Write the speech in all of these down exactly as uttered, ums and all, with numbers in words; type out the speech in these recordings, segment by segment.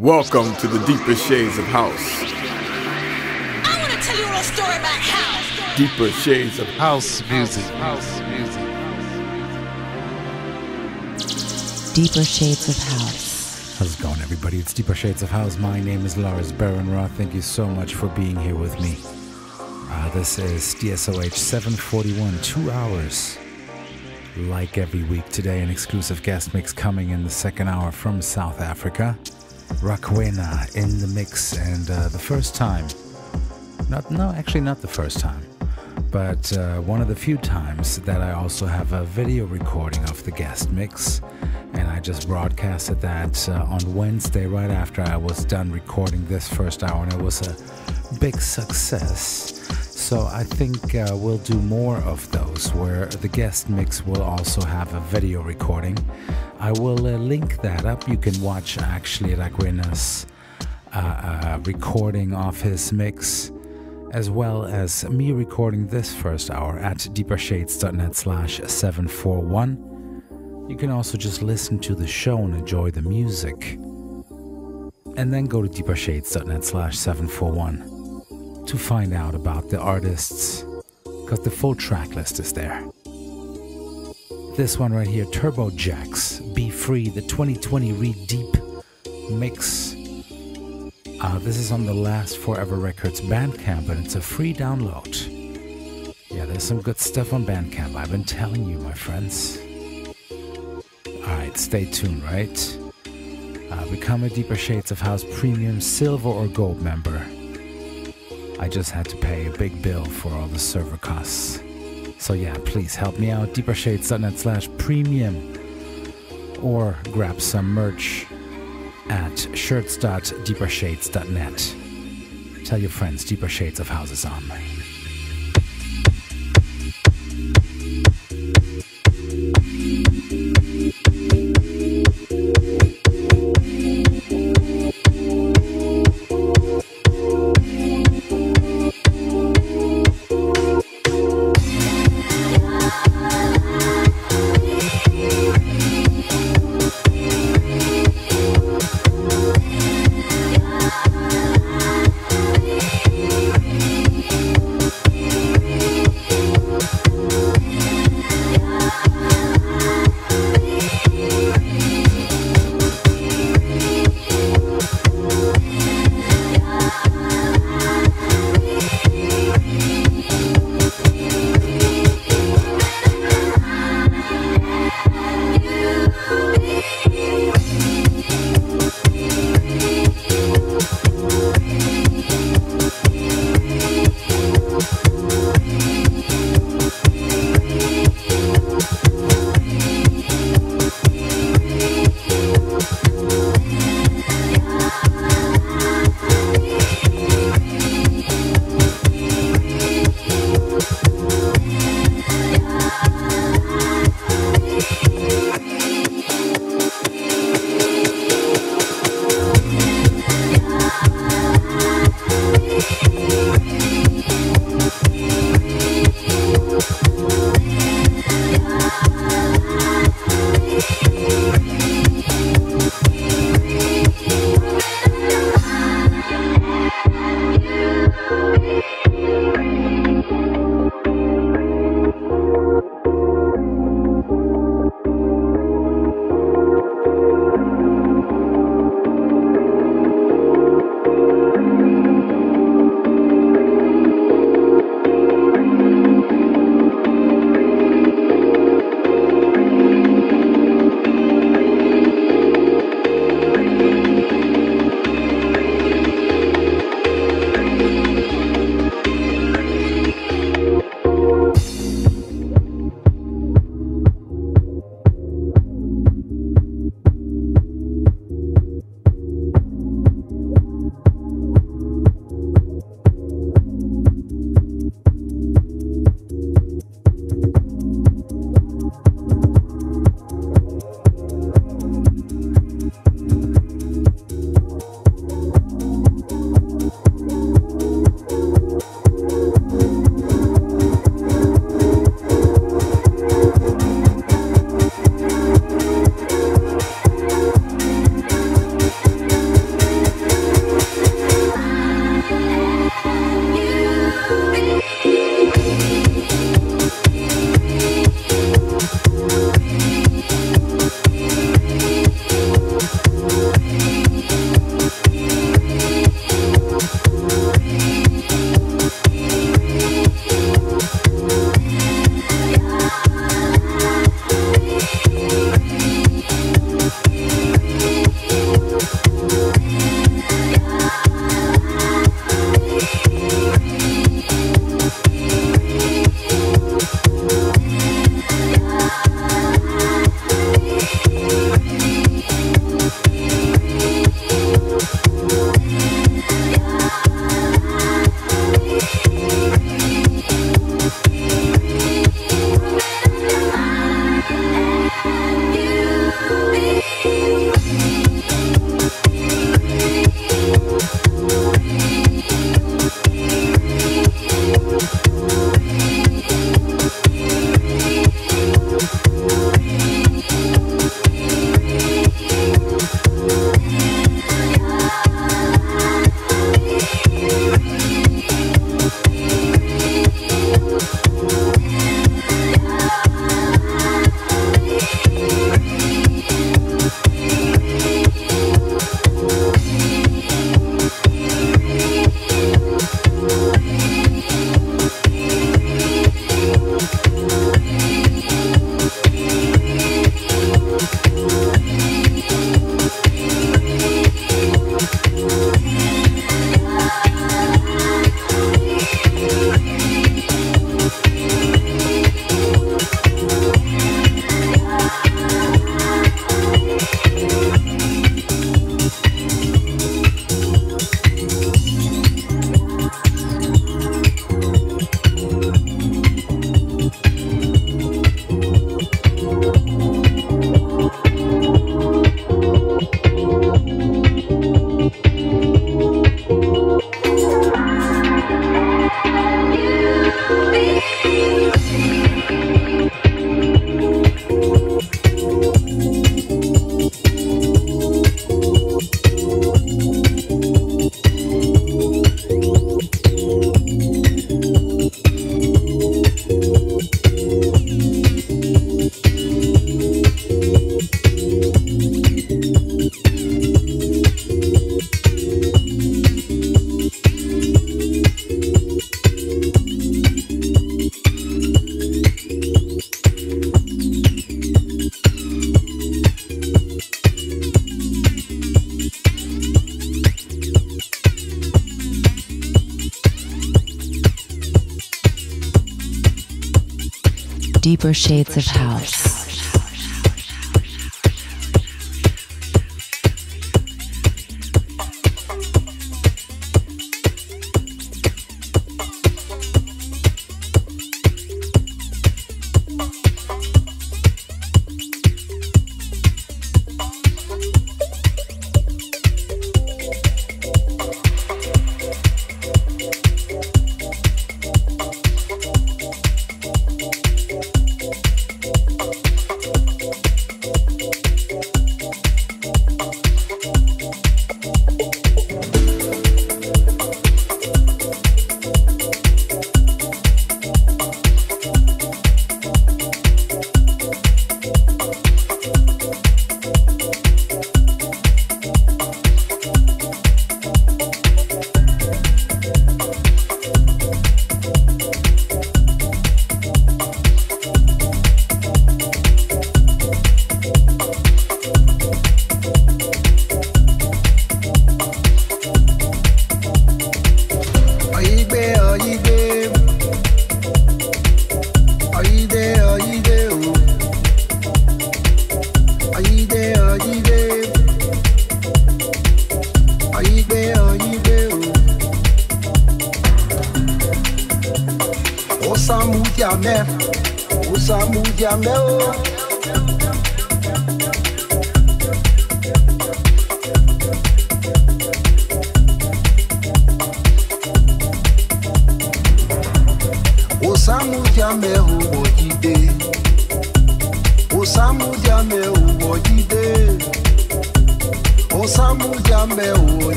Welcome to the deeper shades of house. I want to tell you a little story about house. Deeper shades of house music. House music. Deeper Shades of House. How's it going, everybody? It's Deeper Shades of House. My name is LARS BEHRENROTH. Thank you so much for being here with me. Uh, this is D S O H seven forty-one, two hours. Like every week today, an exclusive guest mix coming in the second hour from South Africa. RAKWENA in the mix, and uh, the first time, not no, actually not the first time, but uh, one of the few times that I also have a video recording of the guest mix, and I just broadcasted that uh, on Wednesday right after I was done recording this first hour, and it was a big success. So I think uh, we'll do more of those where the guest mix will also have a video recording. I will uh, link that up. You can watch actually RAKWENA's uh, uh, recording of his mix, as well as me recording this first hour at deepershades.net slash 741. You can also just listen to the show and enjoy the music. And then go to deepershades.net slash 741 to find out about the artists, because the full track list is there. This one right here, Turbo Jacks, Be Free, the twenty twenty Read Deep mix. Uh, this is on the Last Forever Records Bandcamp, and it's a free download. Yeah, there's some good stuff on Bandcamp, I've been telling you, my friends. Alright, stay tuned, right? Uh, become a Deeper Shades of House Premium Silver or Gold member. I just had to pay a big bill for all the server costs. So yeah, please help me out, deepershades.net slash premium, or grab some merch at shirts dot deepershades dot net. Tell your friends Deeper Shades of House is on. Deeper shades of house.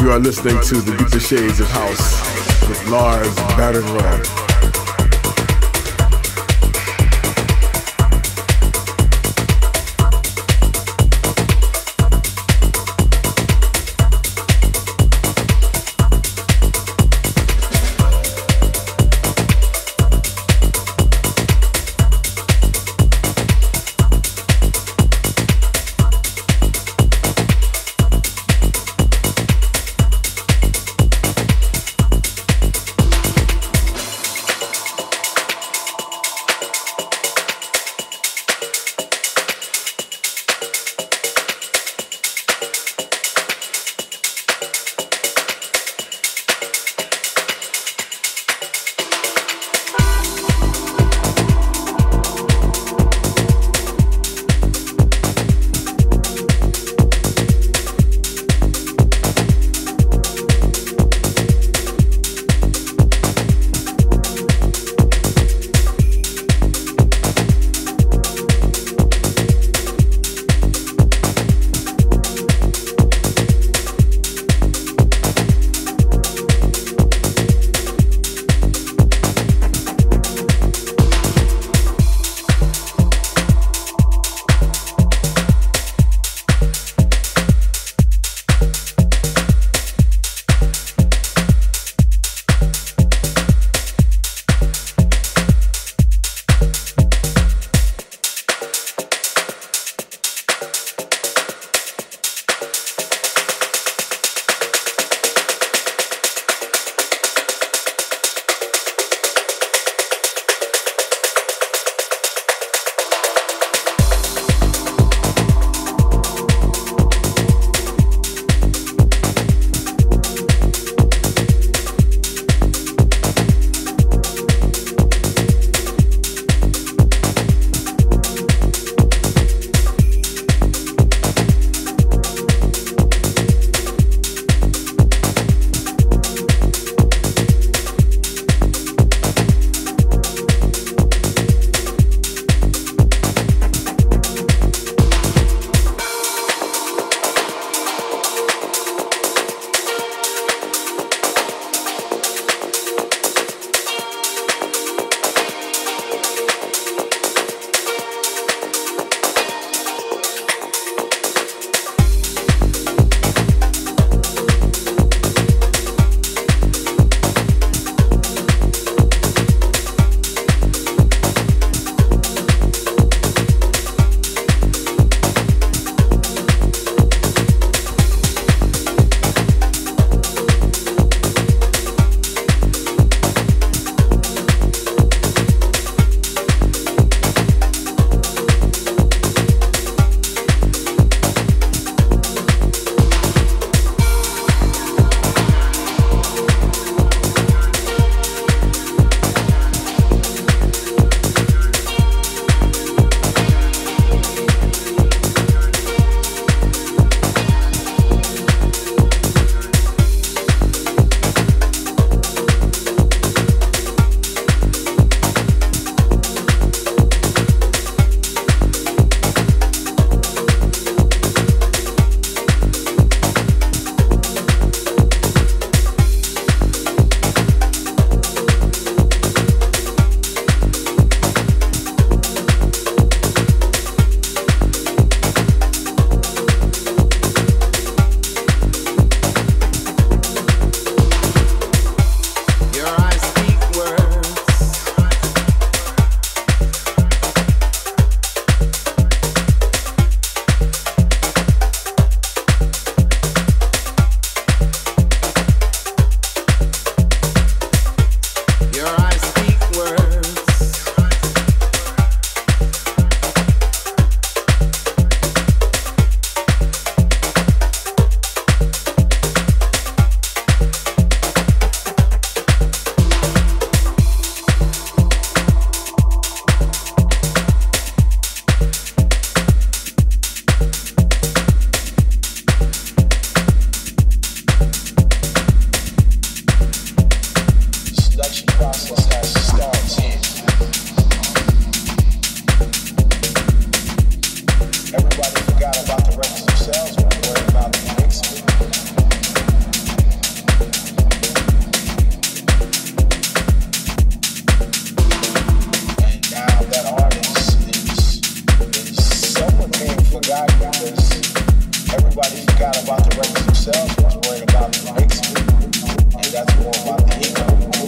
You are listening to The Deeper Shades of House with Lars Behrenroth. forgot about the records themselves. I was worried about who makes it. And that's more about the ego.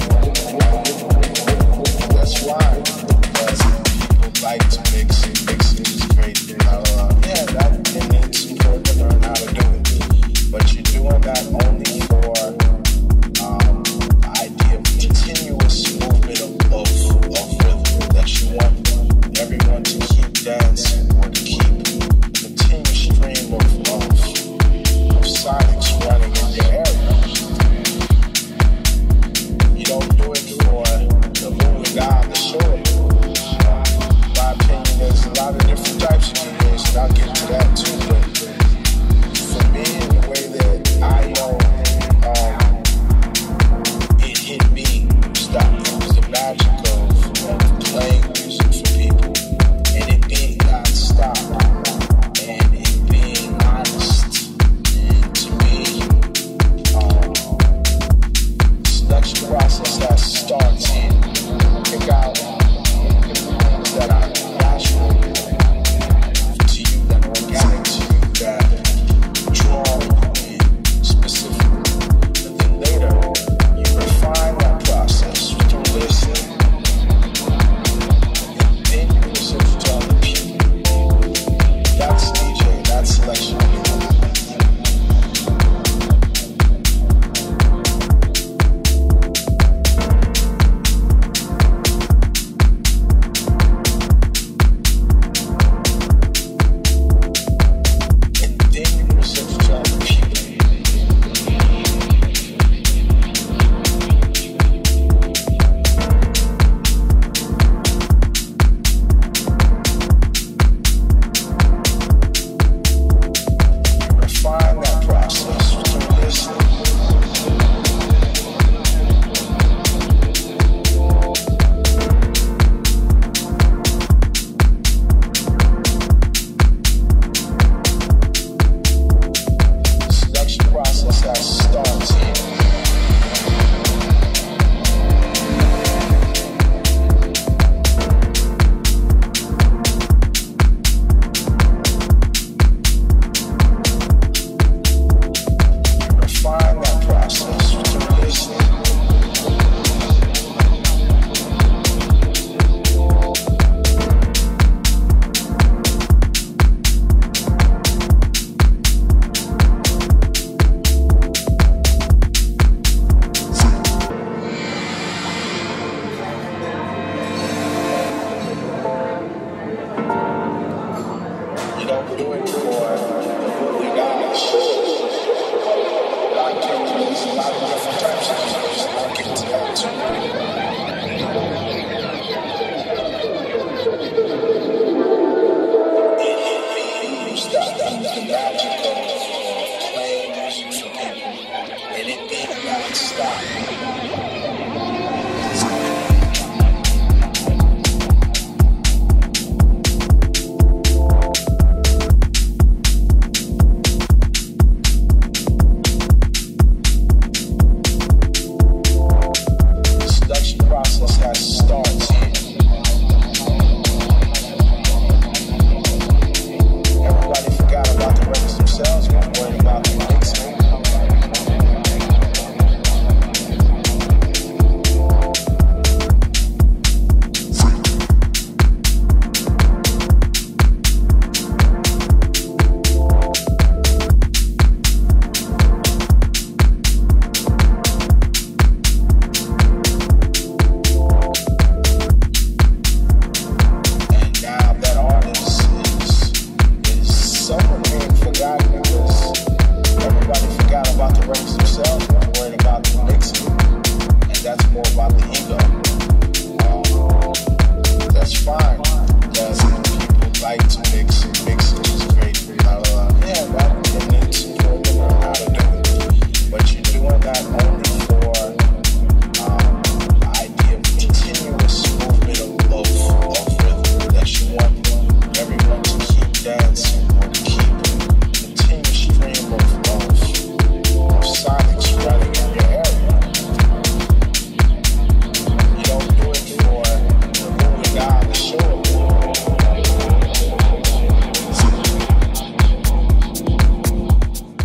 That's why. Because people like to mix it. Mixing is great. Uh, yeah, that it needs some work to learn how to do it. But you're doing that only for um, the idea of continuous movement of, of, of rhythm. That you want everyone to keep dancing or to keep a continuous stream of, of, of sonics running in your area.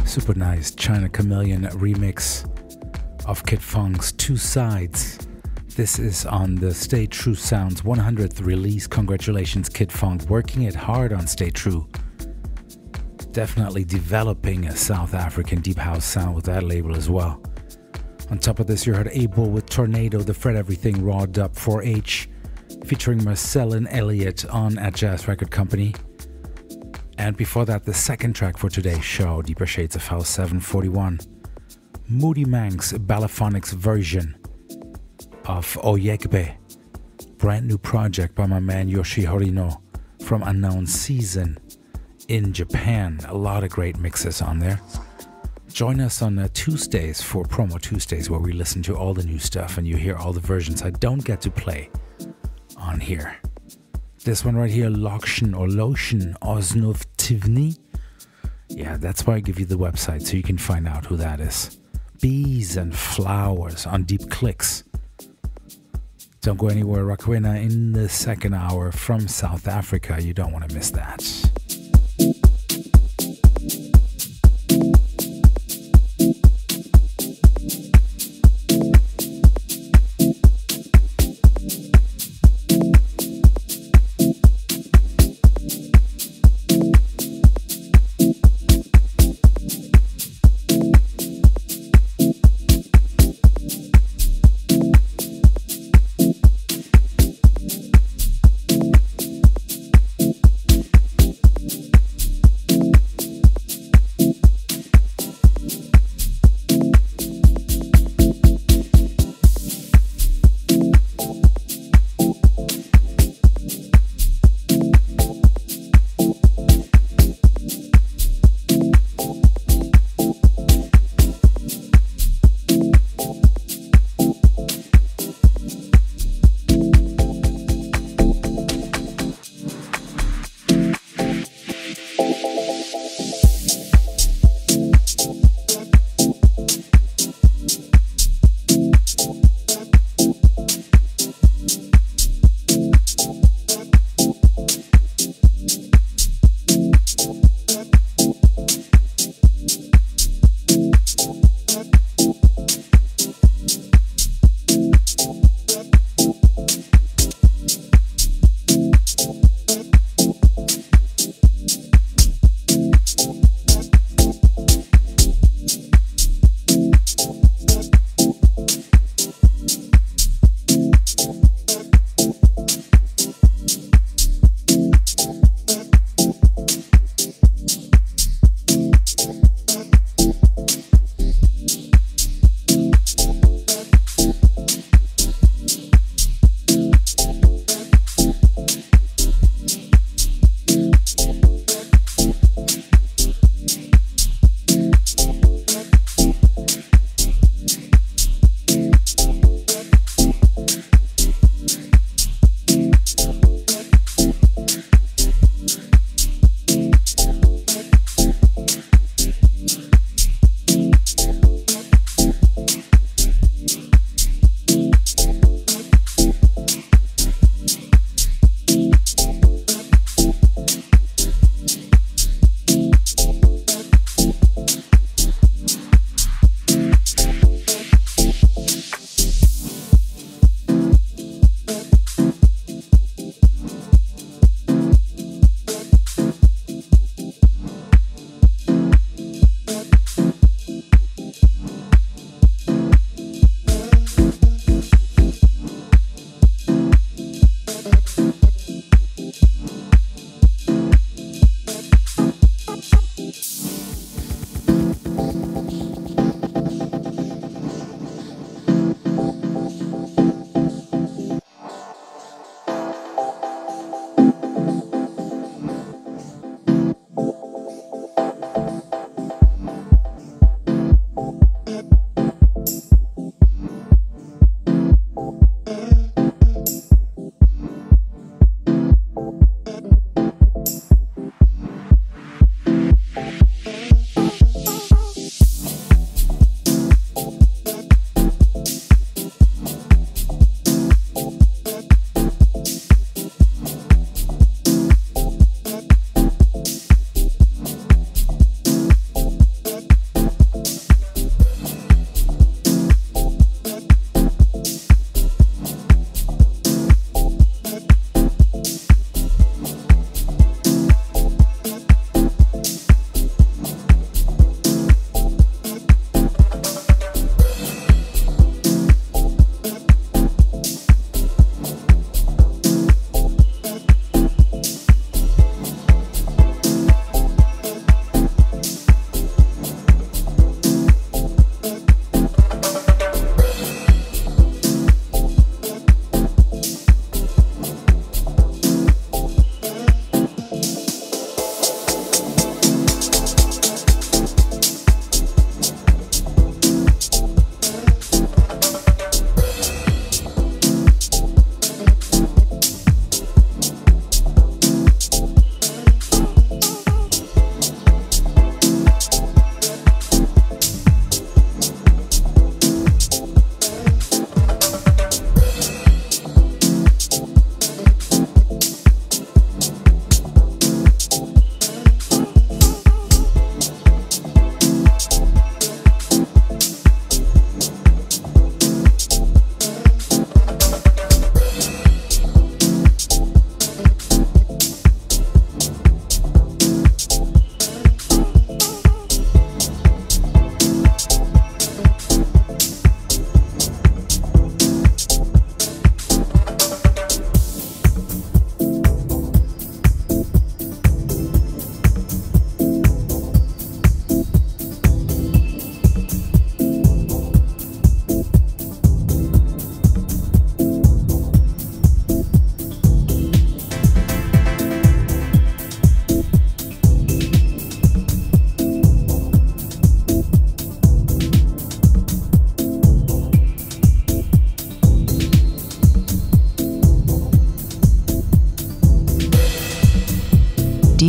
Super nice China Chameleon remix of Kid Funk's Two Sides. This is on the Stay True Sounds one hundredth release. Congratulations, Kid Funk, working it hard on Stay True. Definitely developing a South African deep house sound with that label as well. On top of this, you heard Abel with Tornado, the Fred Everything Raw Dub four H, featuring Marcel and Elliott on At Jazz Record Company. And before that, the second track for today's show, Deeper Shades of House seven forty-one. Moody Manx Balafonics version of Oyekbe, brand new project by my man Yoshi Horino from Unknown Season in Japan. A lot of great mixes on there. Join us on uh, Tuesdays for Promo Tuesdays, where we listen to all the new stuff and you hear all the versions I don't get to play on here. This one right here, Lokshin or Lotion Osnov Tivni. Yeah, that's why I give you the website so you can find out who that is. Bees and Flowers on Deep Clicks. Don't go anywhere. RAKWENA in the second hour from South Africa. You don't want to miss that.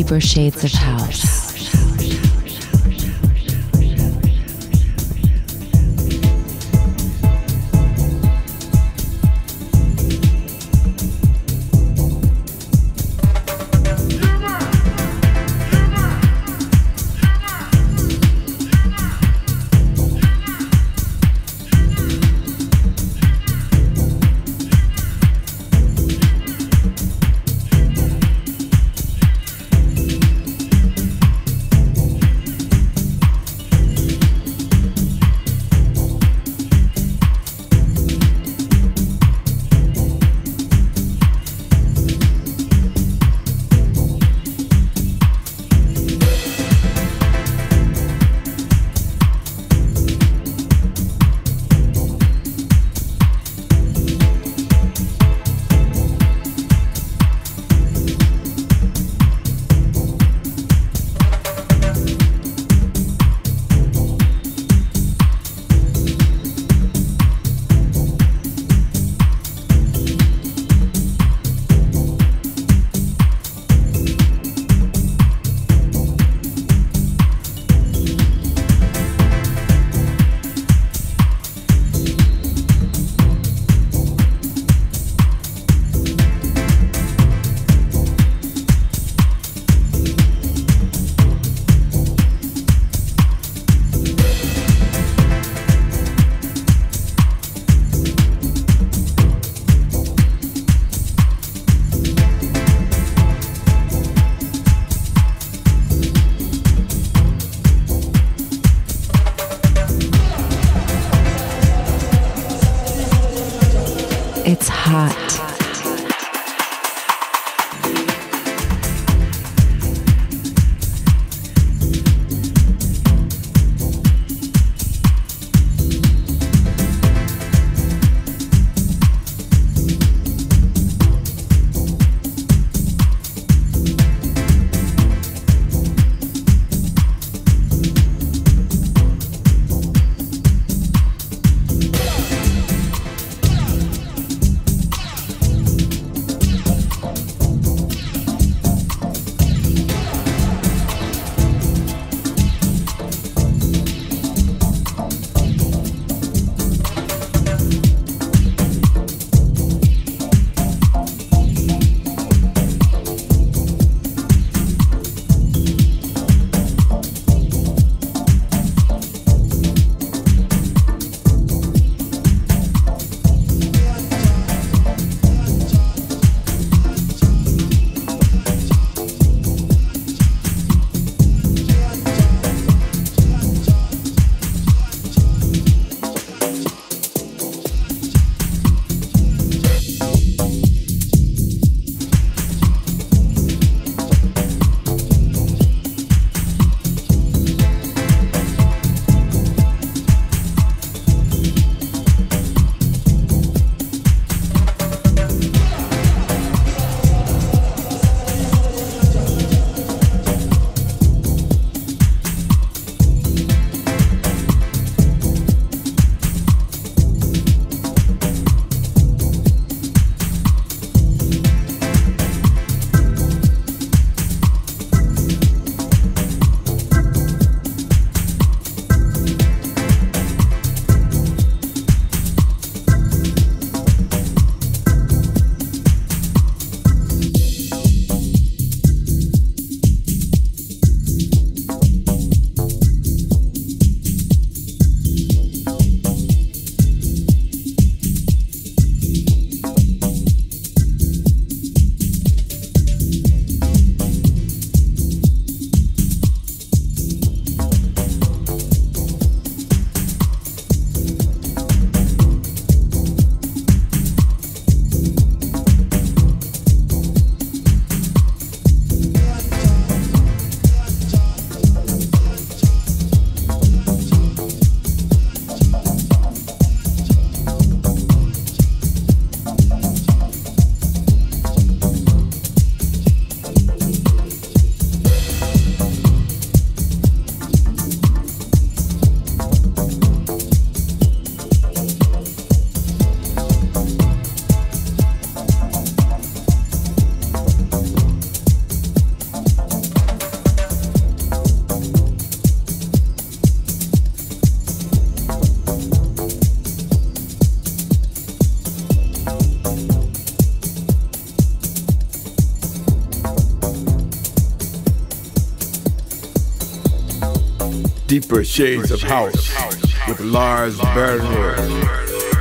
deeper shades of house. It's hot. Deeper Shades of House with Lars Behrenroth.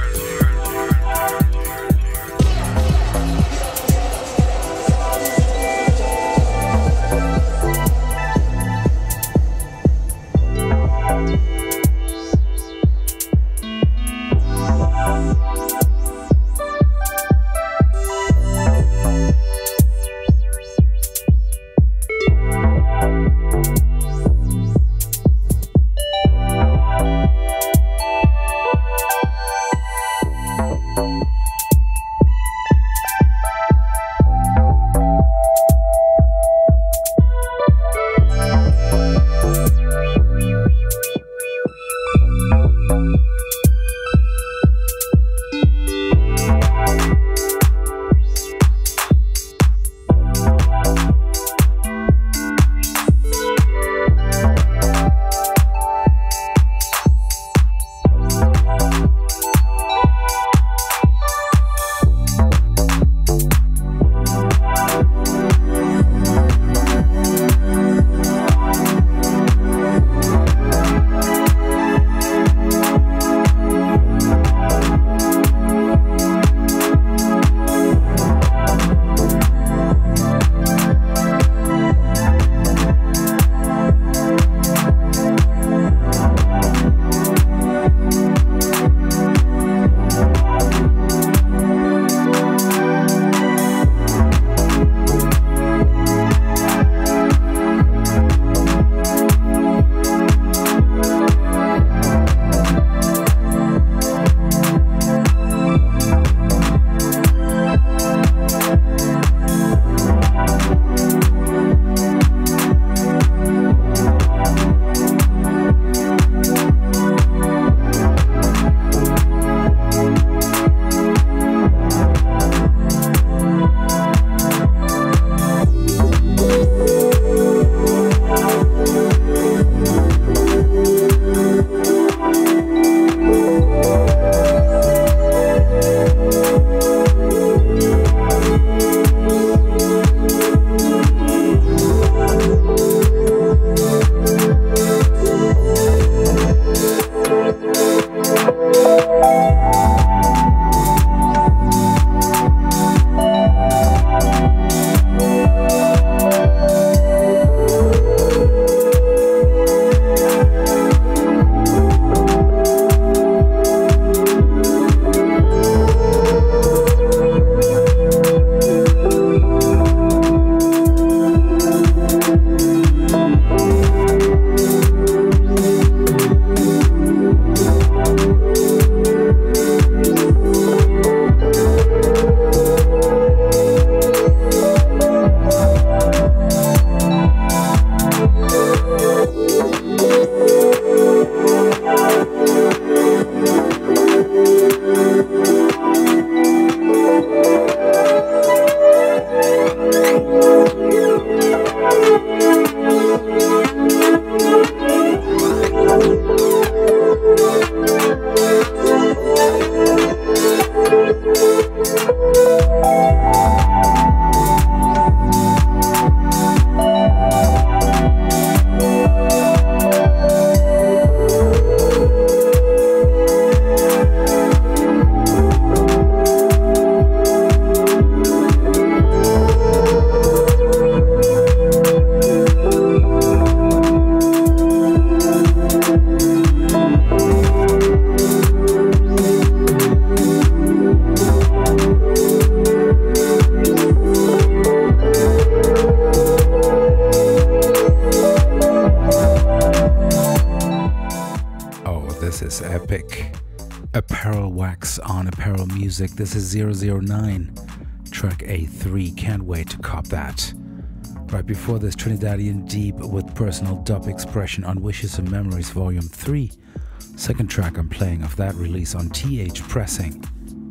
This is zero zero nine, track A three. Can't wait to cop that. Right before this, Trinidadian Deep with Personal Dub Expression on Wishes and Memories Volume three. Second track I'm playing of that release on T H Pressing.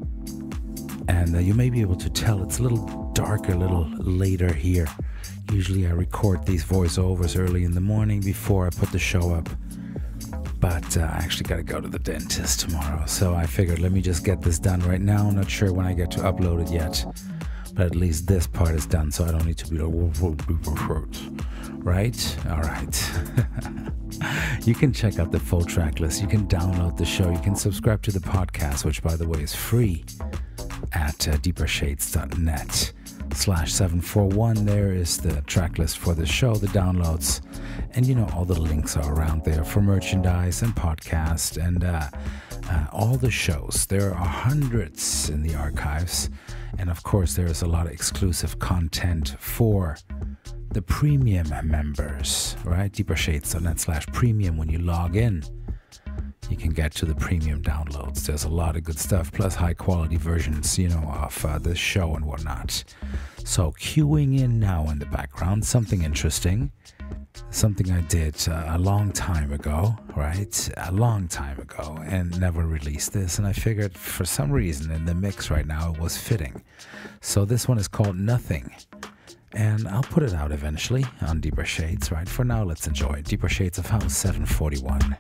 And uh, you may be able to tell it's a little darker, a little later here. Usually I record these voiceovers early in the morning before I put the show up. But uh, I actually got to go to the dentist tomorrow, so I figured let me just get this done right now. I'm not sure when I get to upload it yet. But at least this part is done, so I don't need to be like, right? All right. You can check out the full track list. You can download the show. You can subscribe to the podcast, which, by the way, is free at uh, deepershades.net slash 741. There is the track list for the show, the downloads, and, you know, all the links are around there for merchandise and podcast and uh, uh, all the shows. There are hundreds in the archives. And, of course, there's a lot of exclusive content for the premium members, right? deepershades.net slash premium. When you log in, you can get to the premium downloads. There's a lot of good stuff, plus high quality versions, you know, of uh, this show and whatnot. So queuing in now in the background, something interesting, something I did uh, a long time ago, right? A long time ago, and never released this. And I figured for some reason in the mix right now it was fitting. So this one is called Nothing. And I'll put it out eventually on Deeper Shades, right? For now, let's enjoy Deeper Shades of House seven forty-one.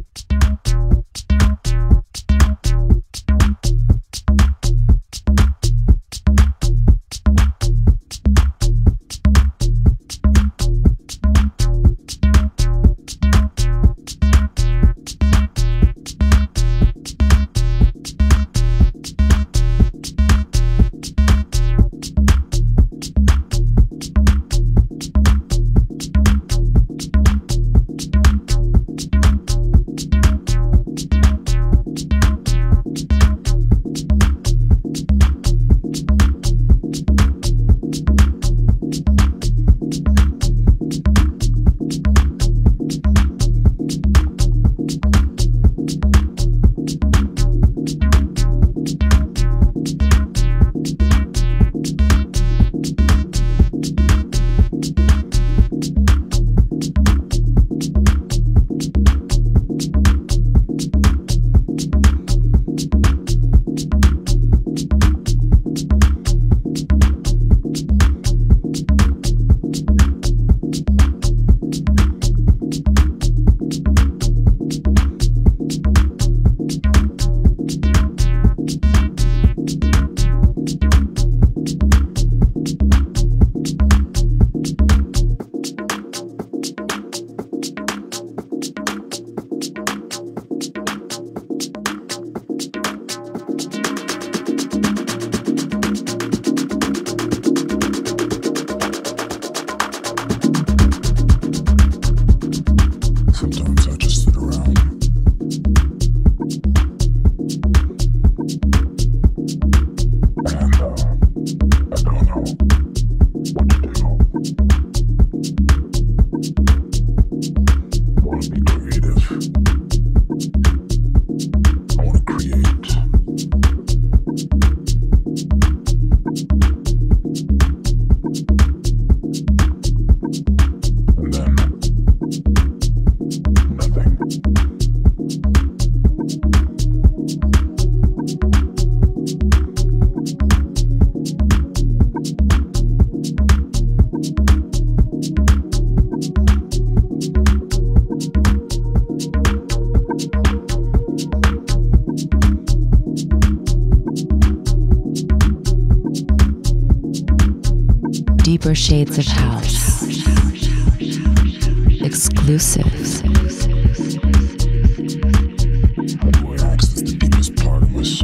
Deeper Shades of House. Exclusive. Boy, access the deepest part of my soul.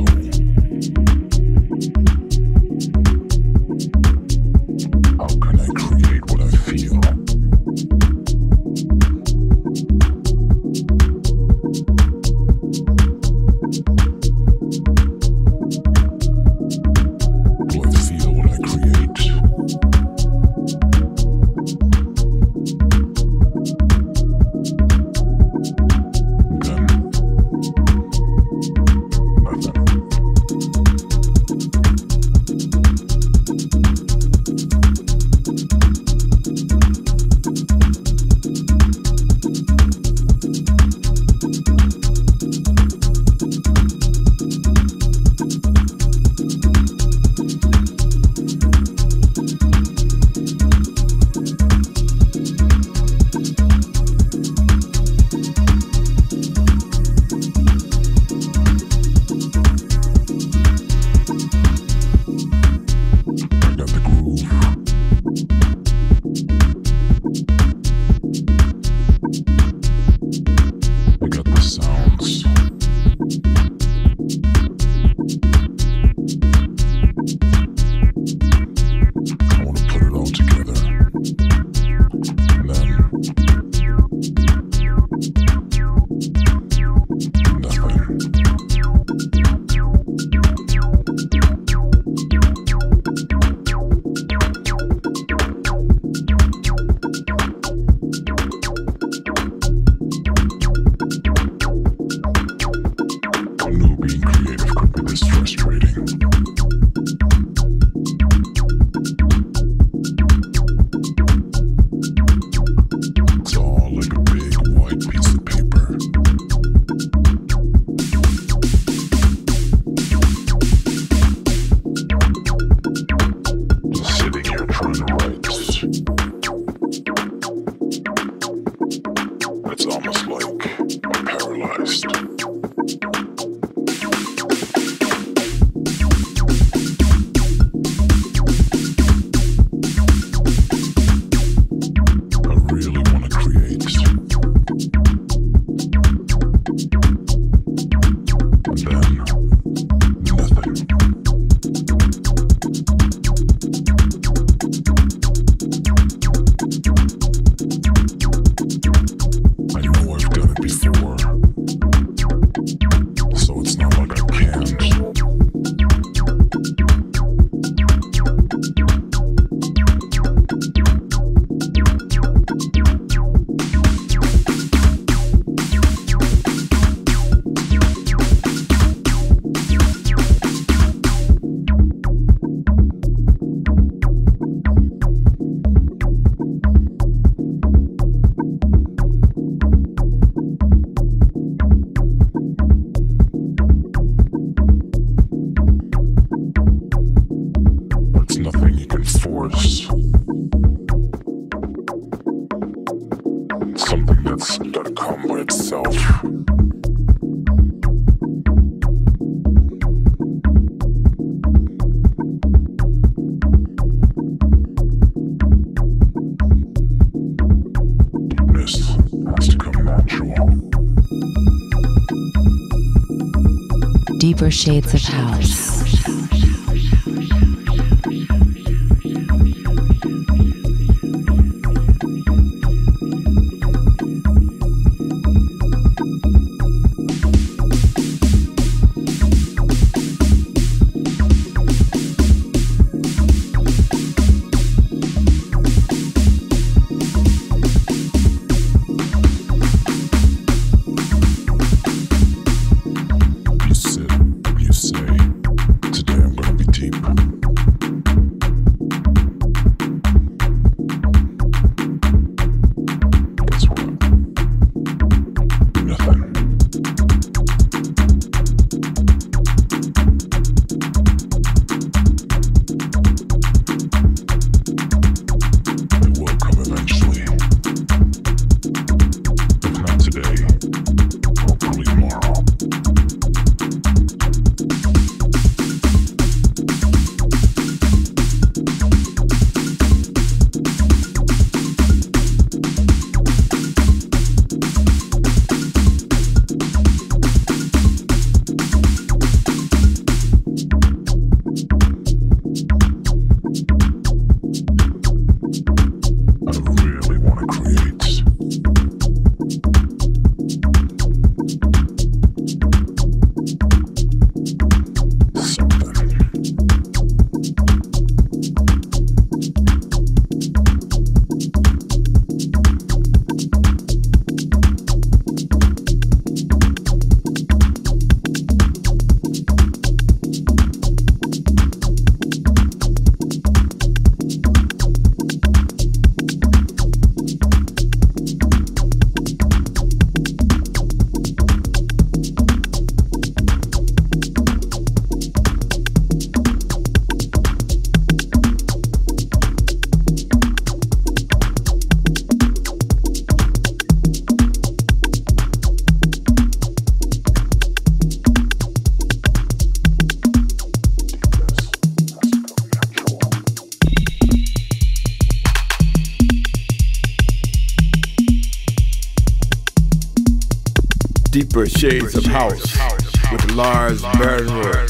How can I create what I feel? Do I feel what I create? Deeper shades of house. Deeper Shades of House with Lars Behrenroth.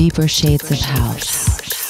Deeper Shades of House.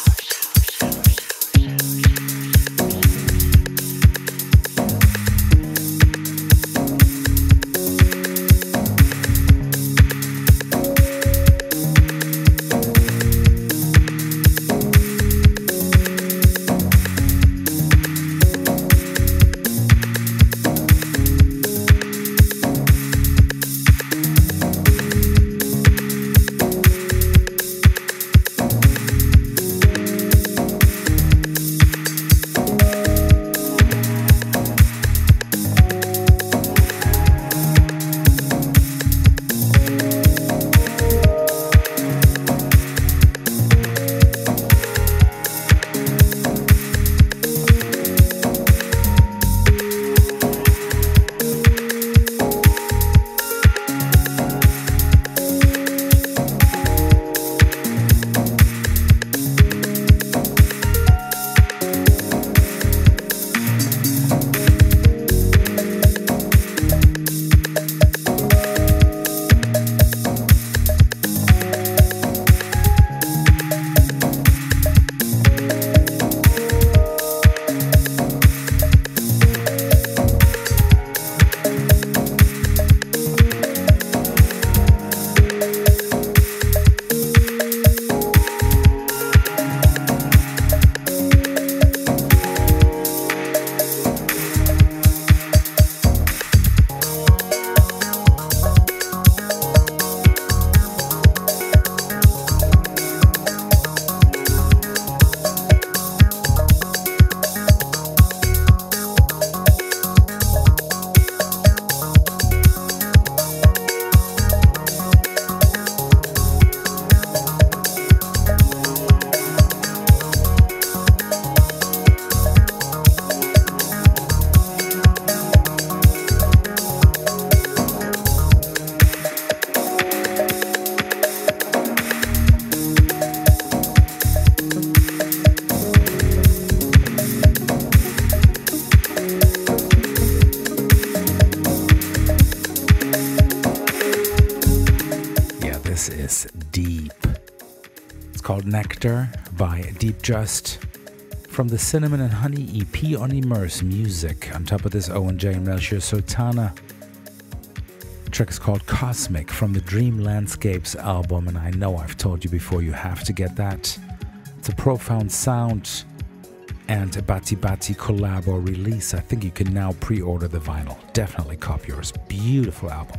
Nectar by Deep Just from the Cinnamon and Honey E P on Immerse Music. On top of this, Owen J. and Melchior Sultana. The track is called Cosmic from the Dream Landscapes album, and I know I've told you before, you have to get that. It's a profound sound and a Bati Bati collab or release. I think you can now pre-order the vinyl. Definitely cop yours. Beautiful album.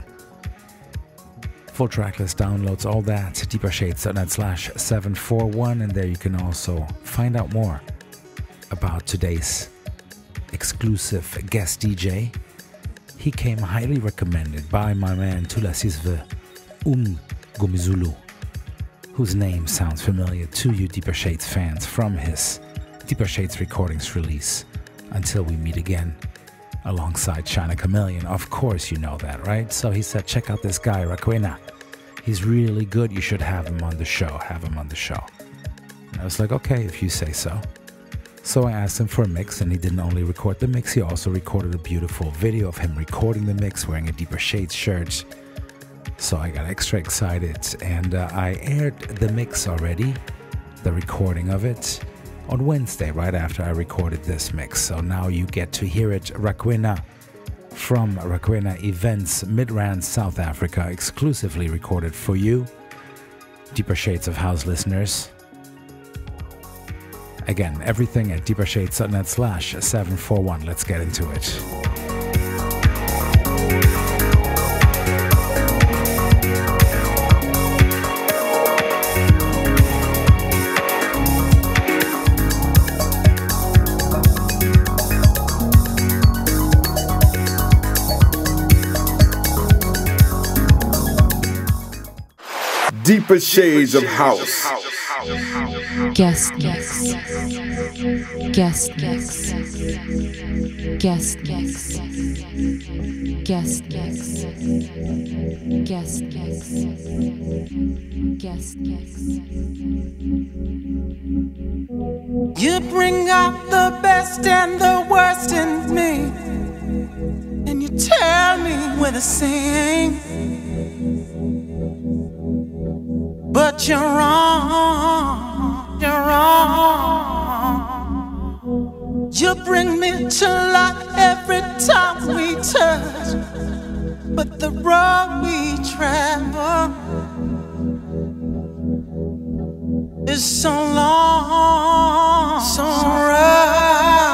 Full track list, downloads, all that, deepershades.net slash 741, and there you can also find out more about today's exclusive guest D J. He came highly recommended by my man Tulasizwe Um Gumizulu, whose name sounds familiar to you Deeper Shades fans from his Deeper Shades Recordings release, Until We Meet Again, alongside China Chameleon. Of course you know that, right? So he said, check out this guy, RAKWENA. He's really good. You should have him on the show. Have him on the show. And I was like, okay, if you say so. So I asked him for a mix, and he didn't only record the mix, he also recorded a beautiful video of him recording the mix wearing a Deeper Shades shirt. So I got extra excited, and uh, I aired the mix already, the recording of it, on Wednesday, right after I recorded this mix. So now you get to hear it. RAKWENA from RAKWENA Events, Midrand, South Africa, exclusively recorded for you, Deeper Shades of House listeners. Again, everything at deepershades.net slash 741. Let's get into it. Deeper Shades of House. Guest mix. Guest mix. Guest mix. Guest mix. Guest mix. Guest mix. You bring out the best and the worst in me, and you tell me where to sing, but you're wrong. me to life every time we touch, but the road we travel is so long, so rough.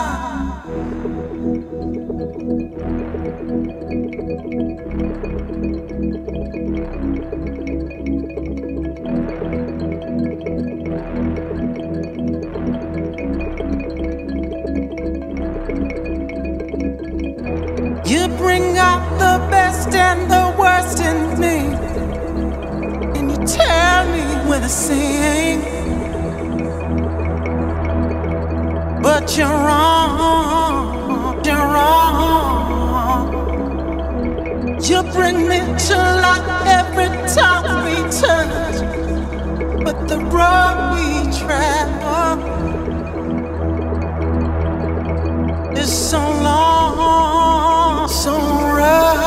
You bring out the best and the worst in me, and you tell me where to sing, but you're wrong, you're wrong. You bring me to life every time we touch, but the road we travel is so long, so rough.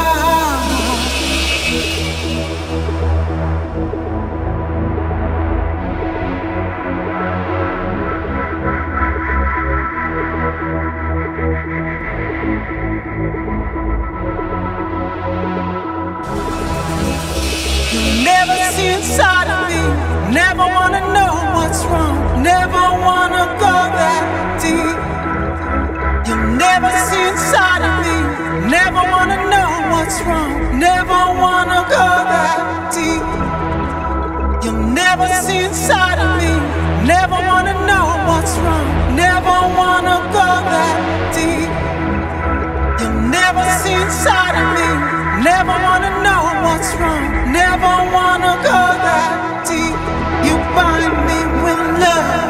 You never see inside of me, never wanna know what's wrong, never wanna go that deep. You never see inside of me, never wanna know what's wrong, never wanna go that deep. You never see inside of me, never wanna know what's wrong, never wanna go that deep. You never see inside of me, never wanna know what's wrong, never wanna go that deep. You bind me with love.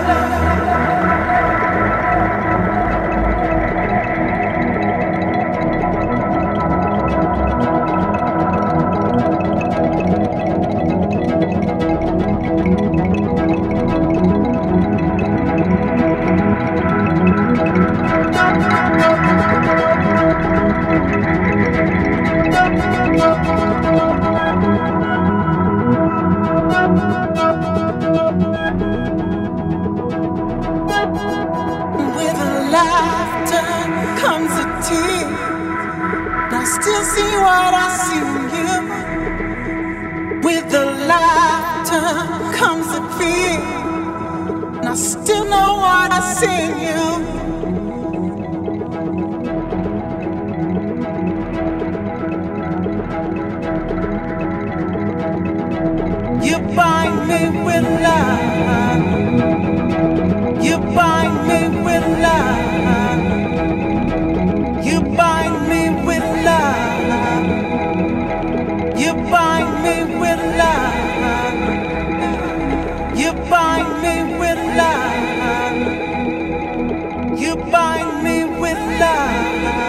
With laughter comes a tear, and I still see what I see in you. With the laughter comes a fear, and I still know what I see in you. You bind me with love. You bind me with love. You bind me with love. You bind me with love. You bind me with love. You bind me with love.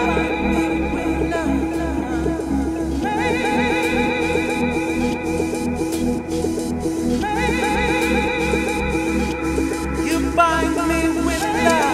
You bind me with love.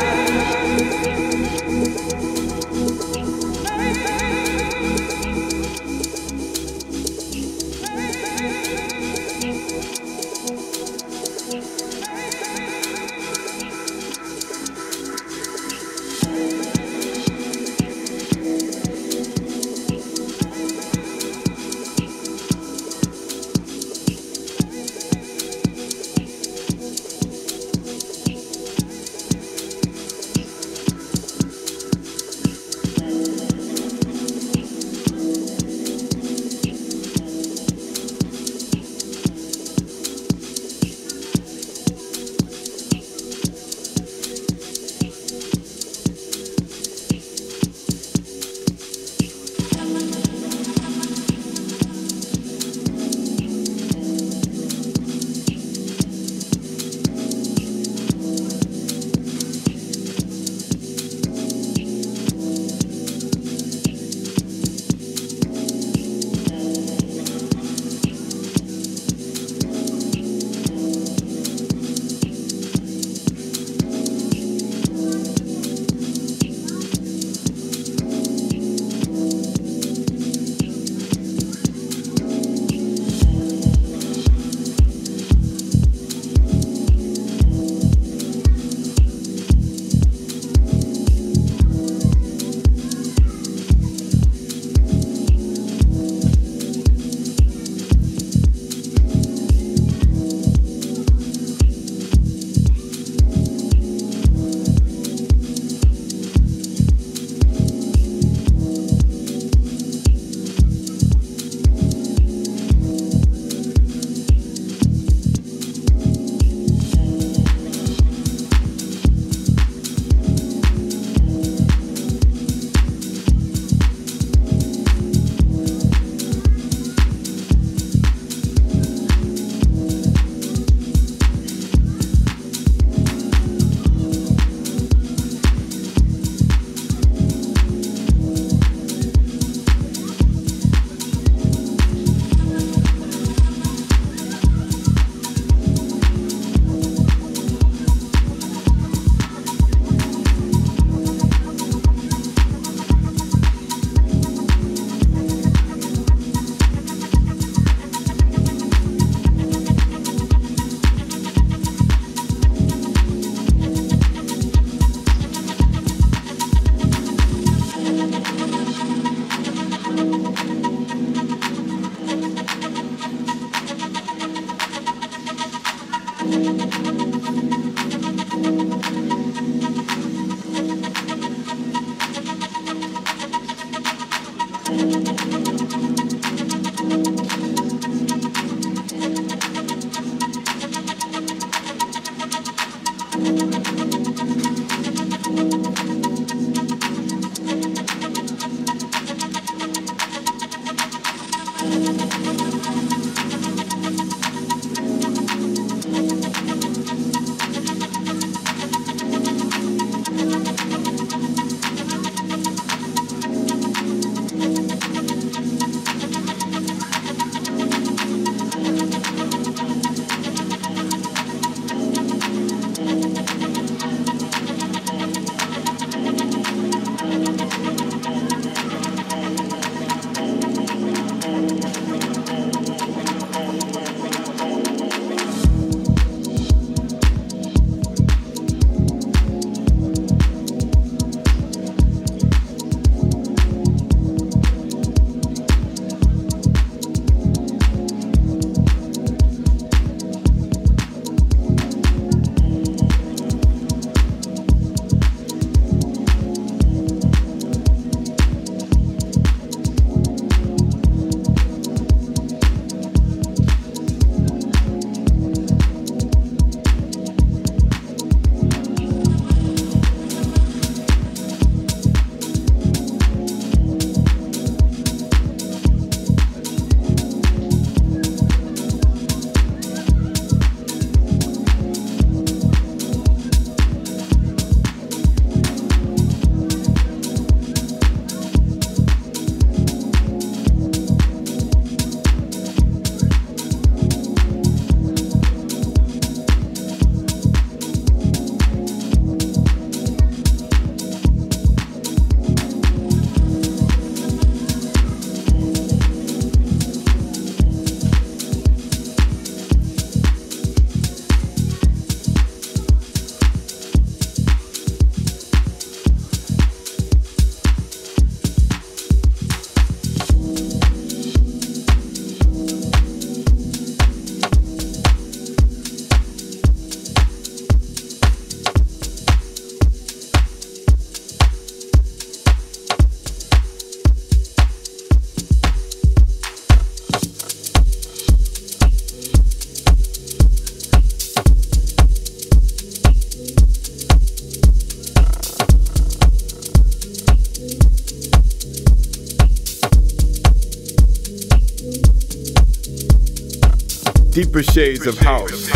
Deeper shades of house.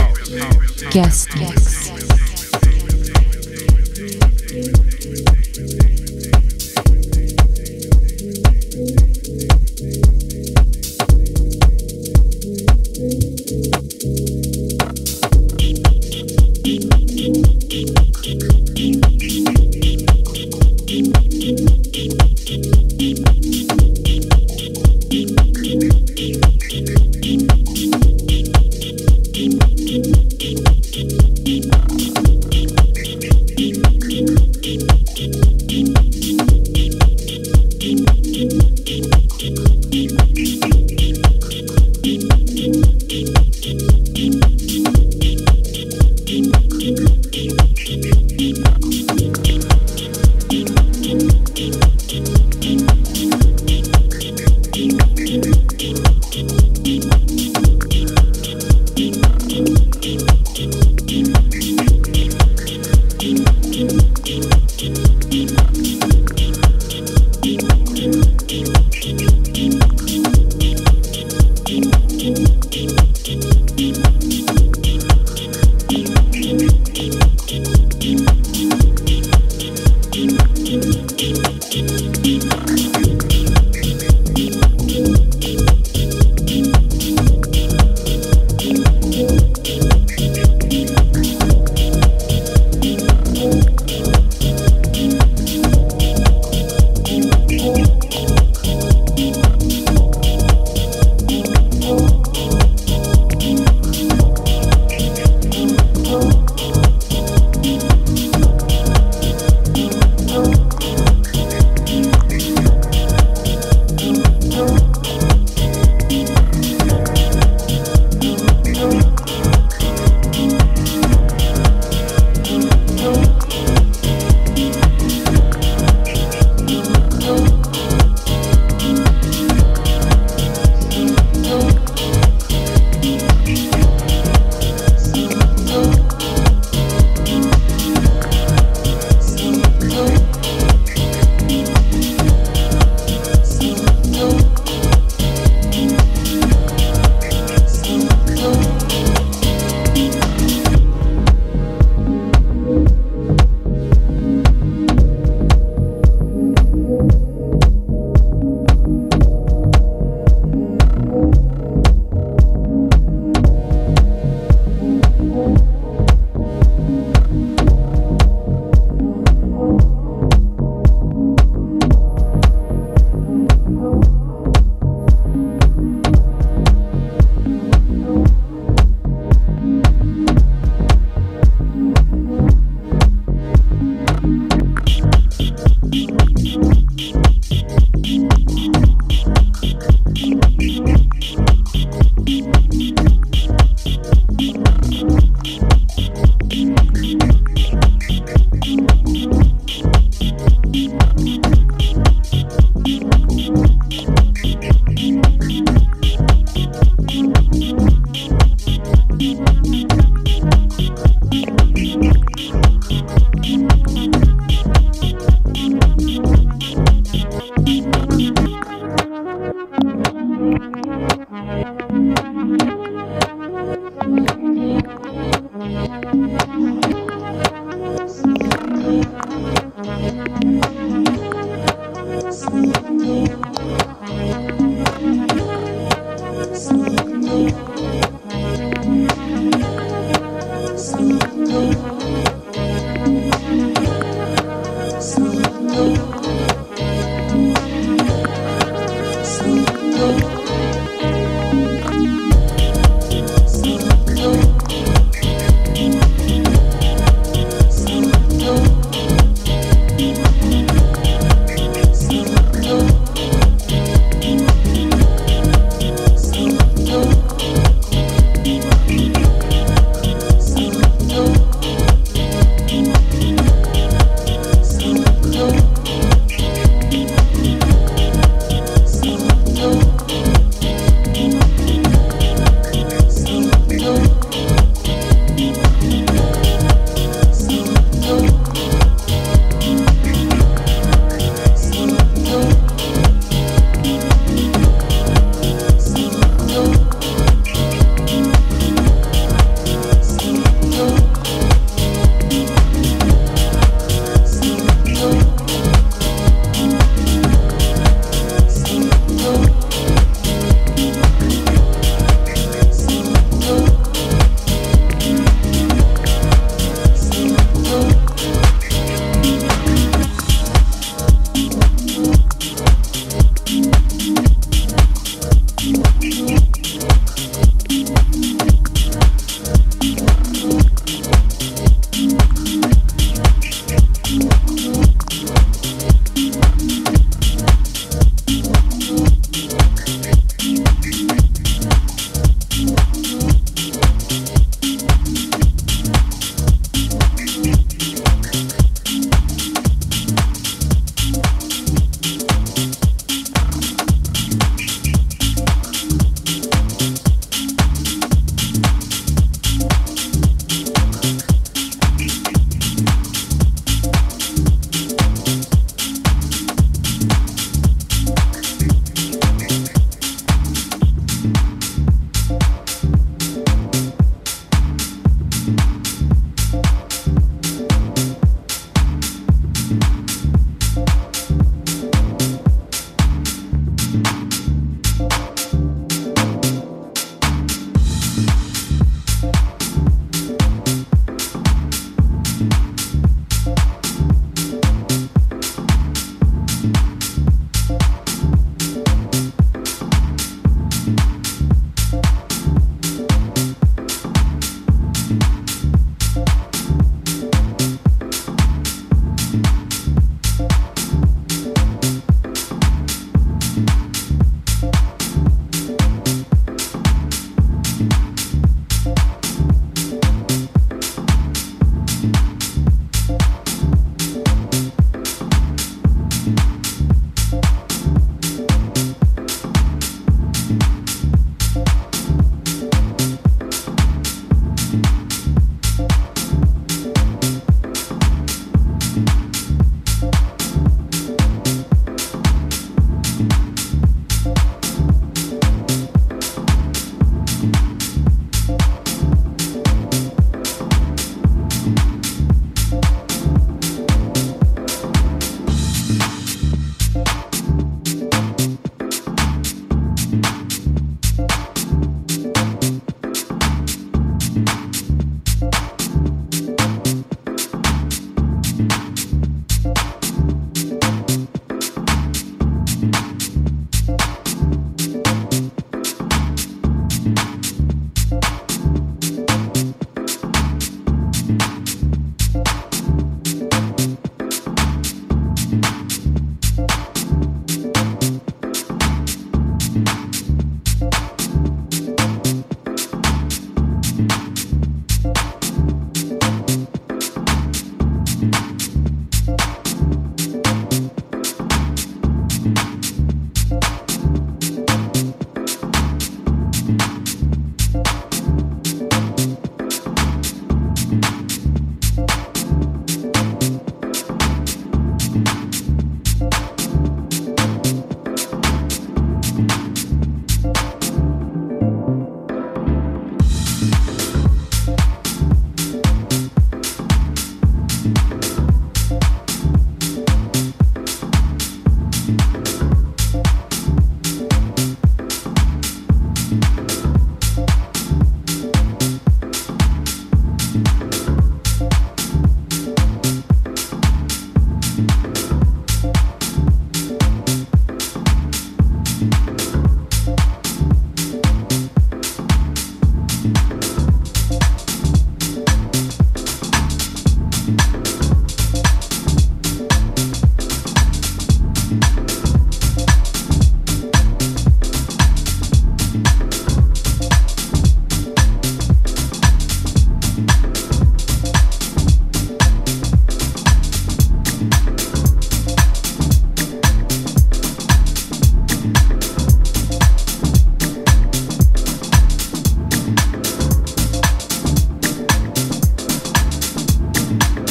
Guest mix. We'll be right back.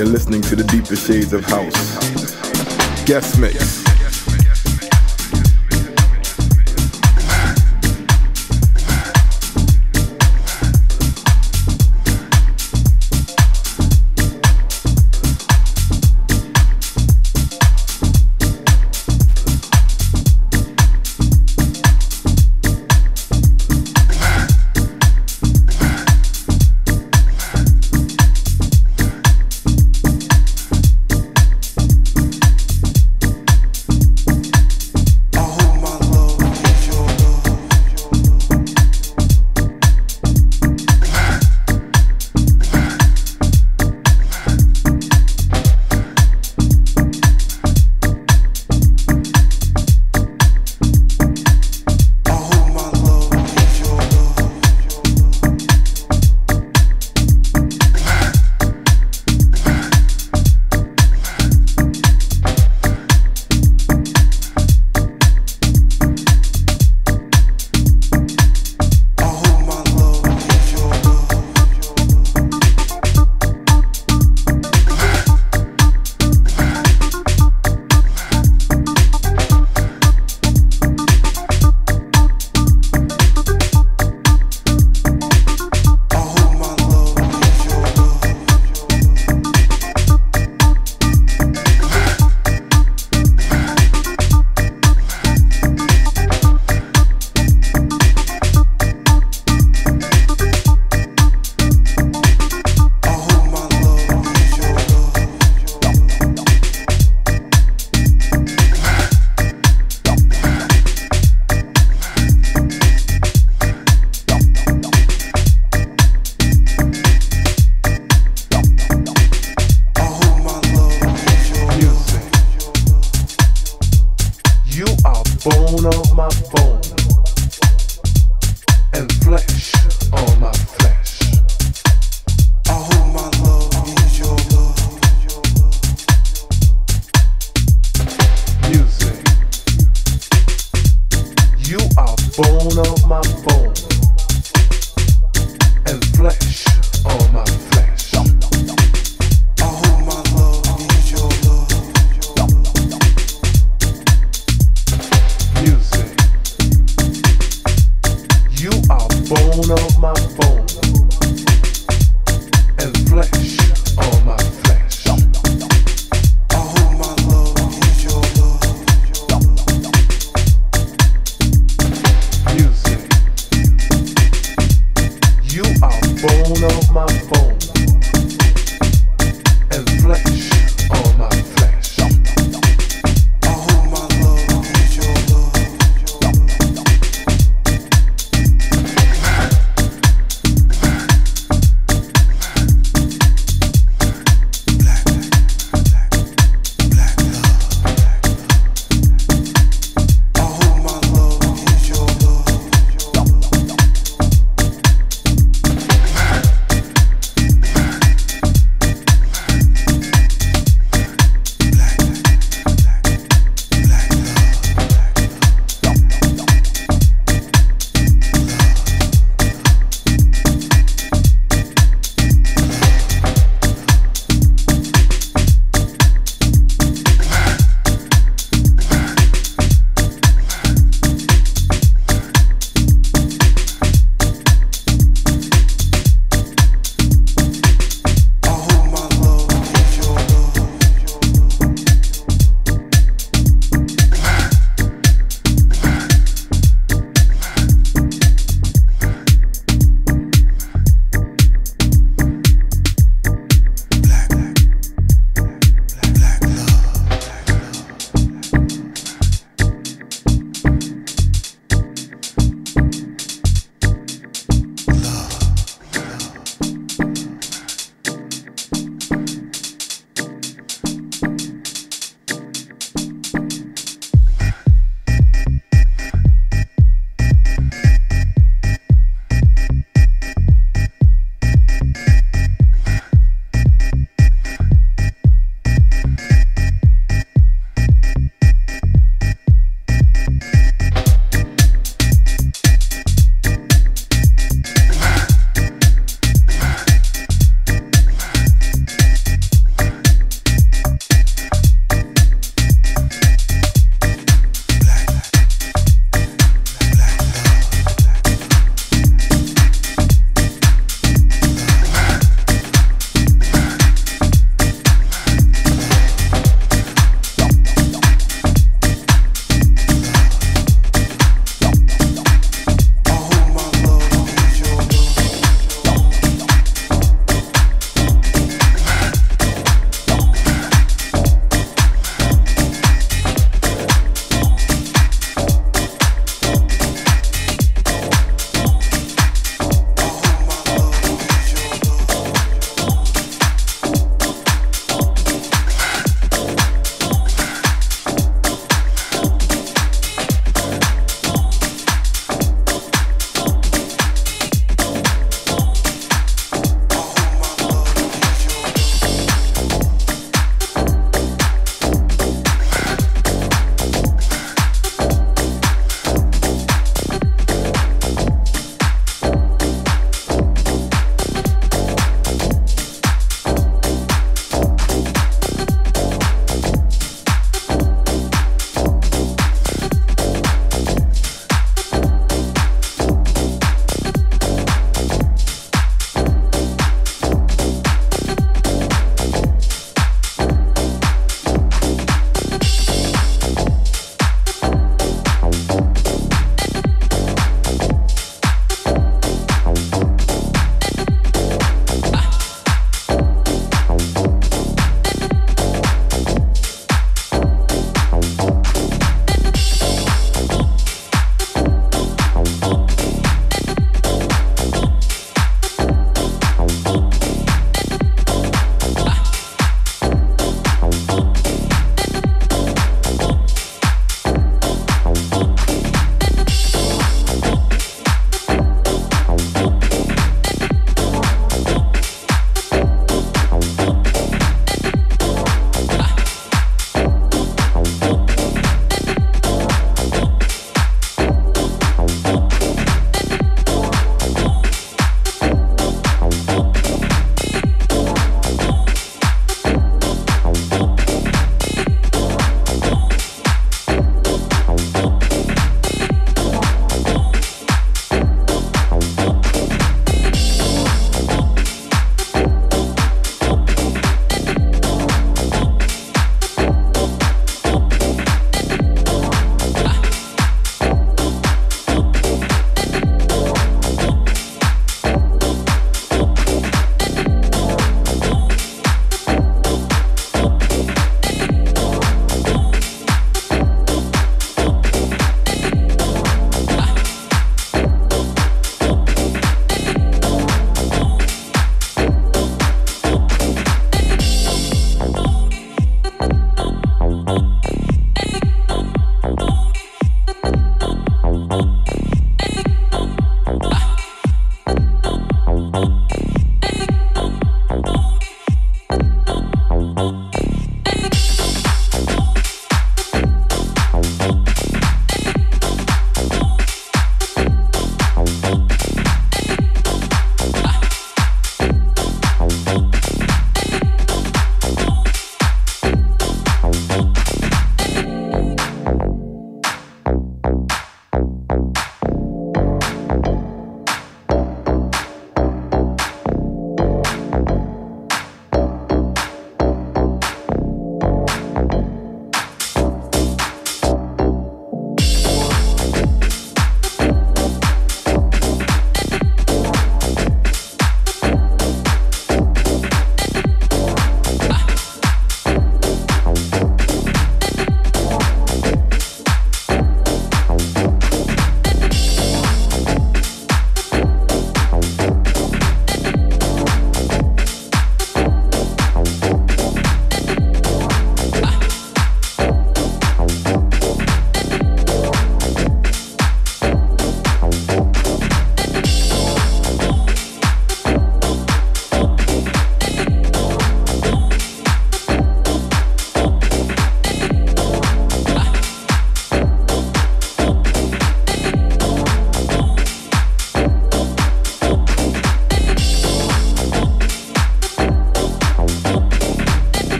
You're listening to the deeper shades of house. Guest mix.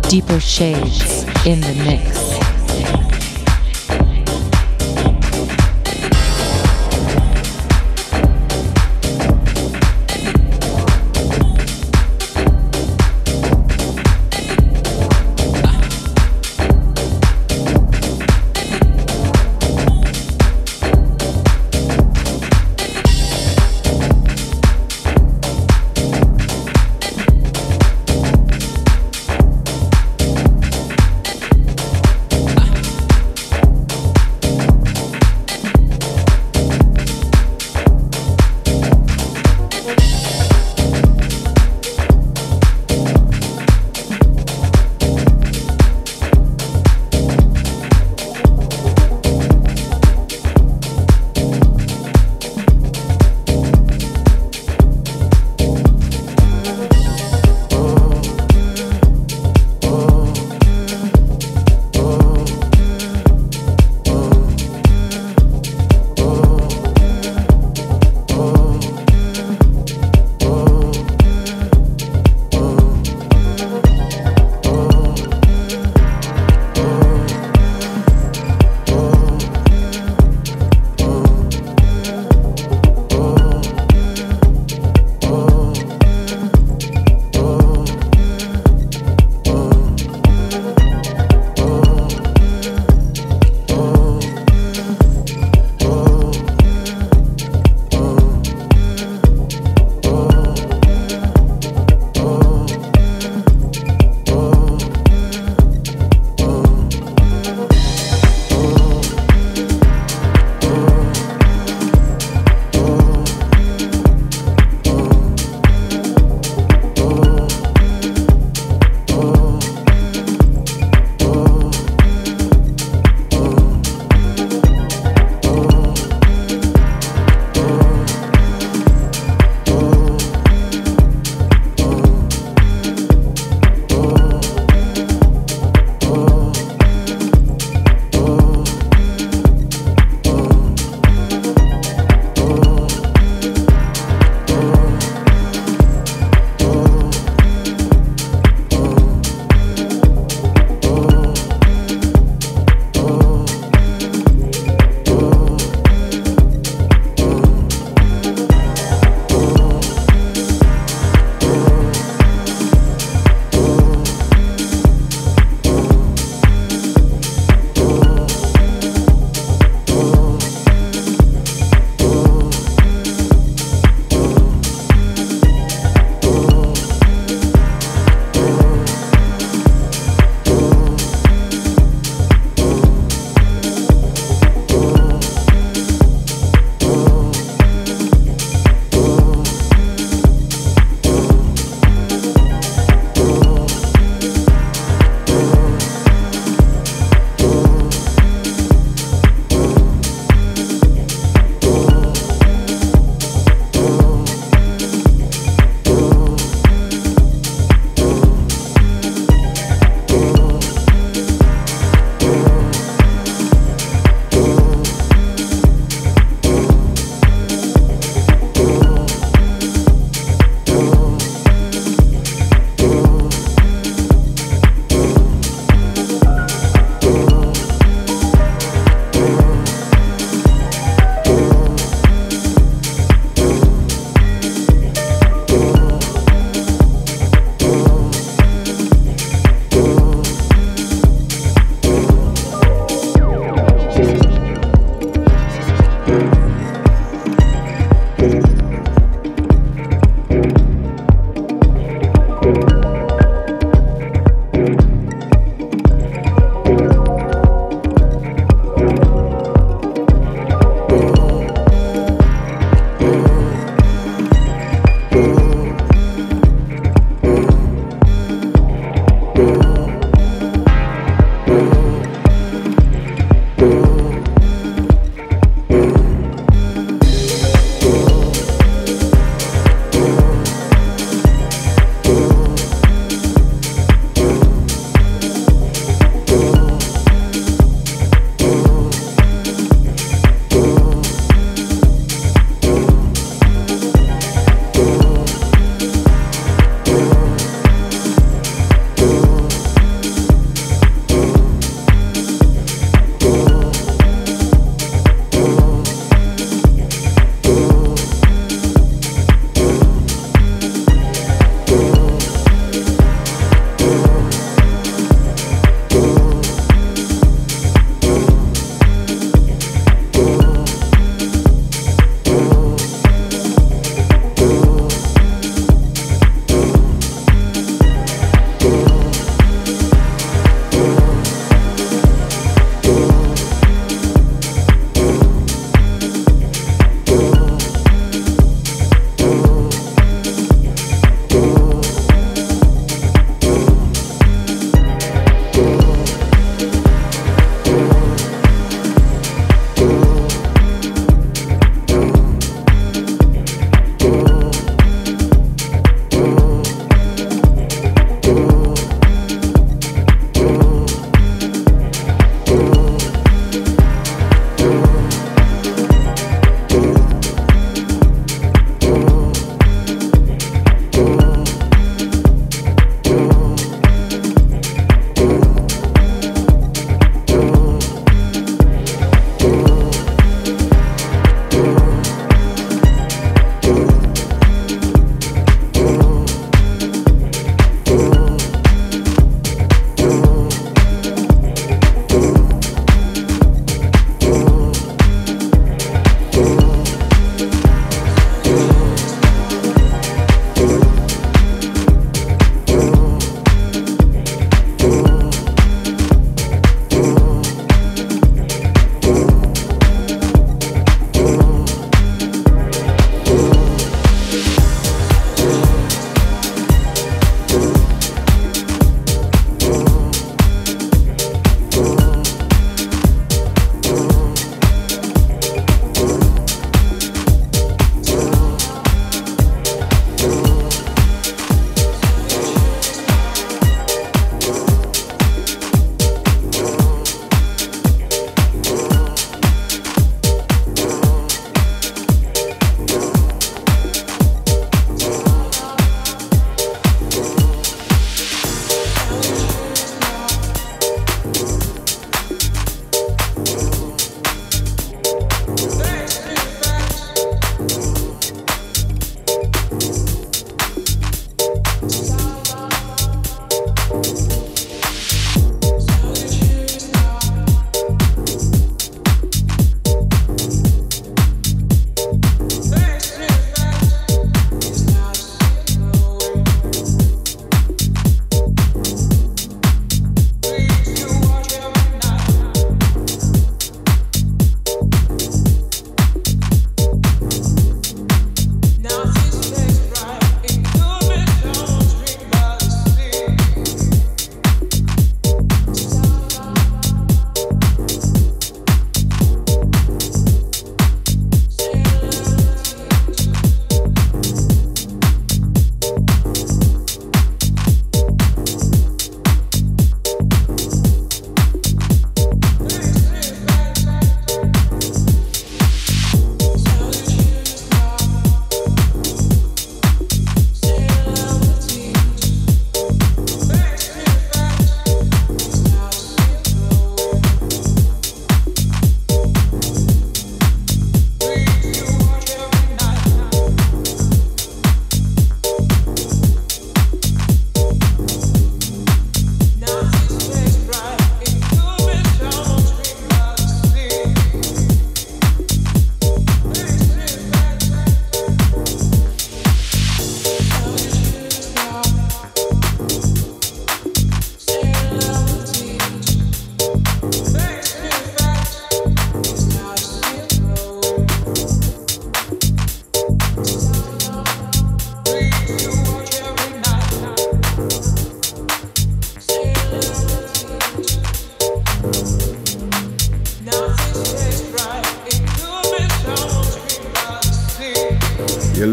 Deeper shades in the mix.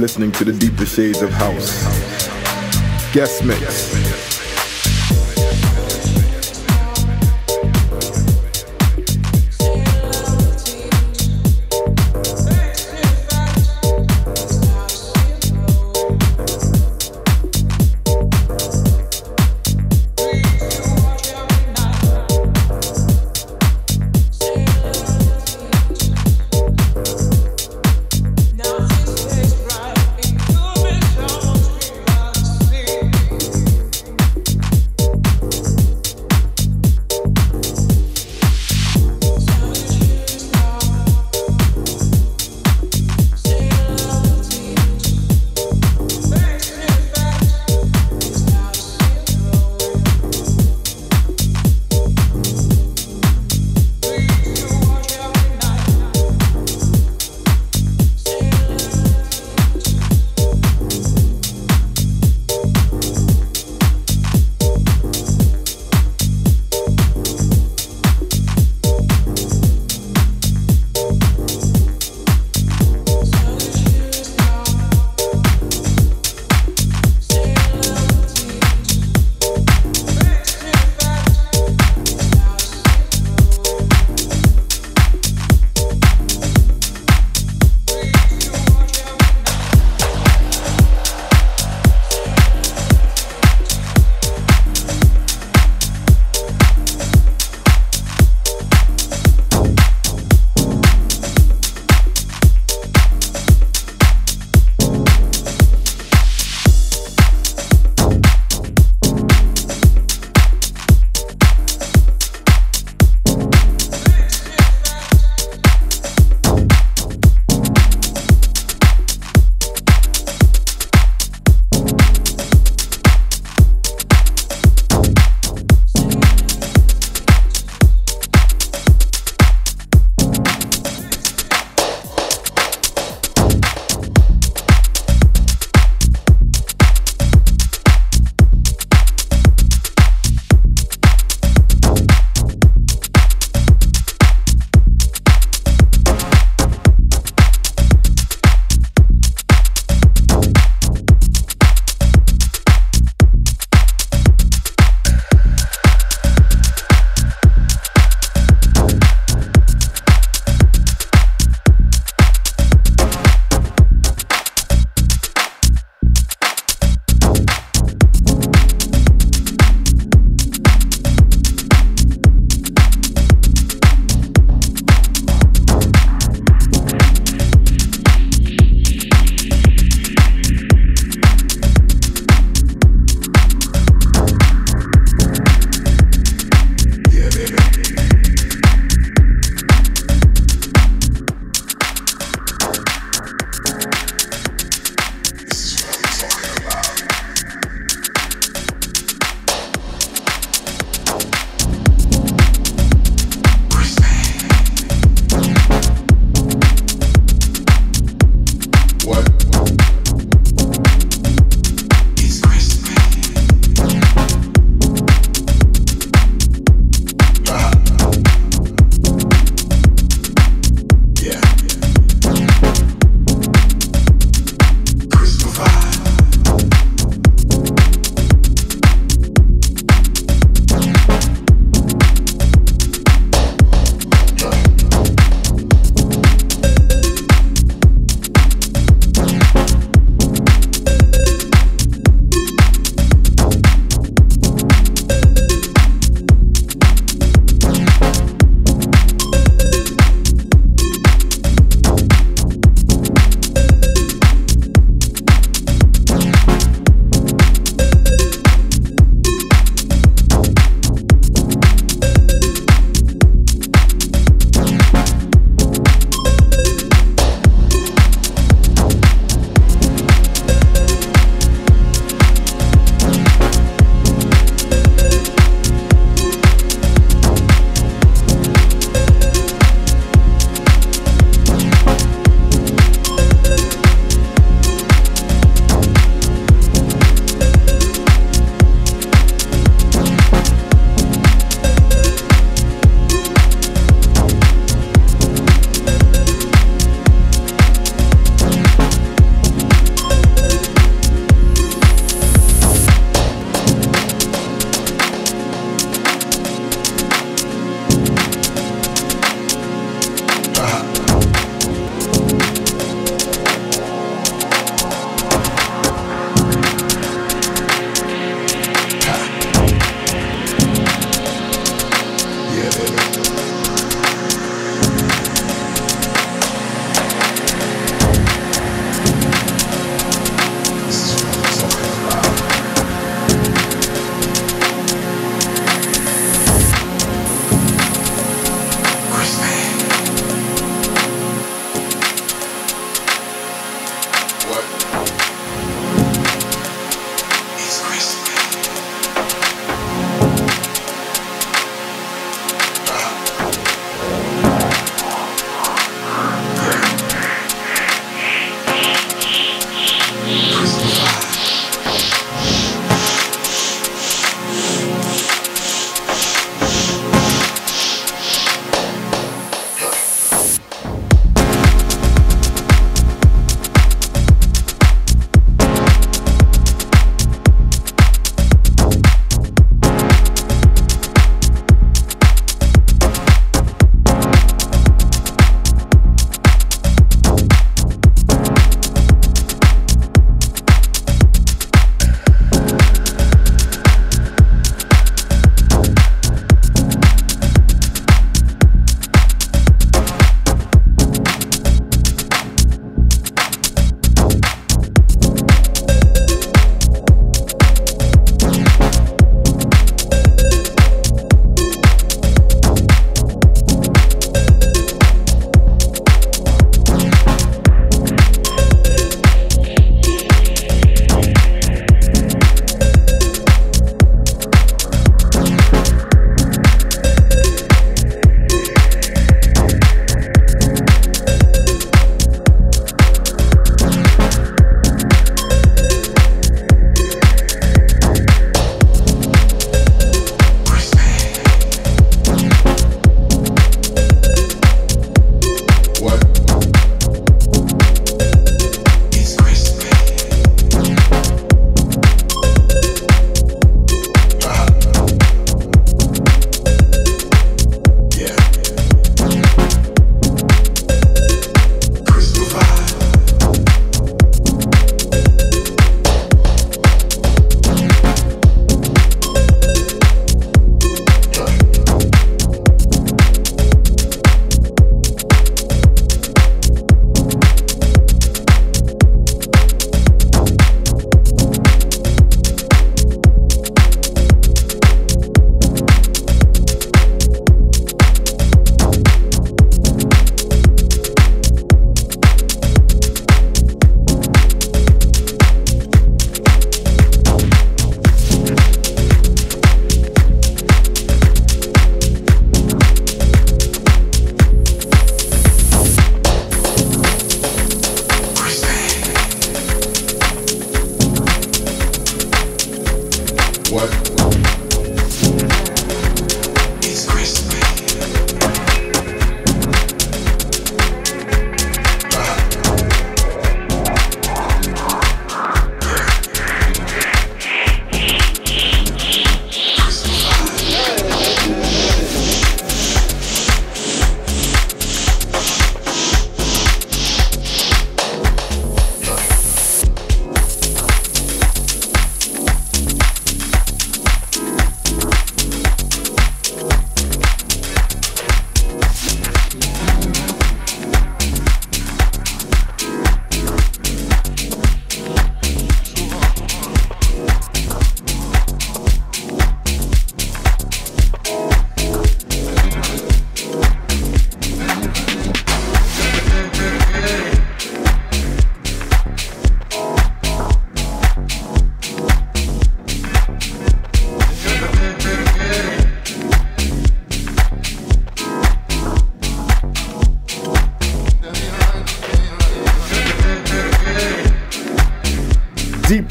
listening to the deeper shades of house. Guest mix.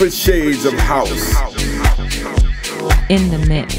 deeper shades of house. In the mix.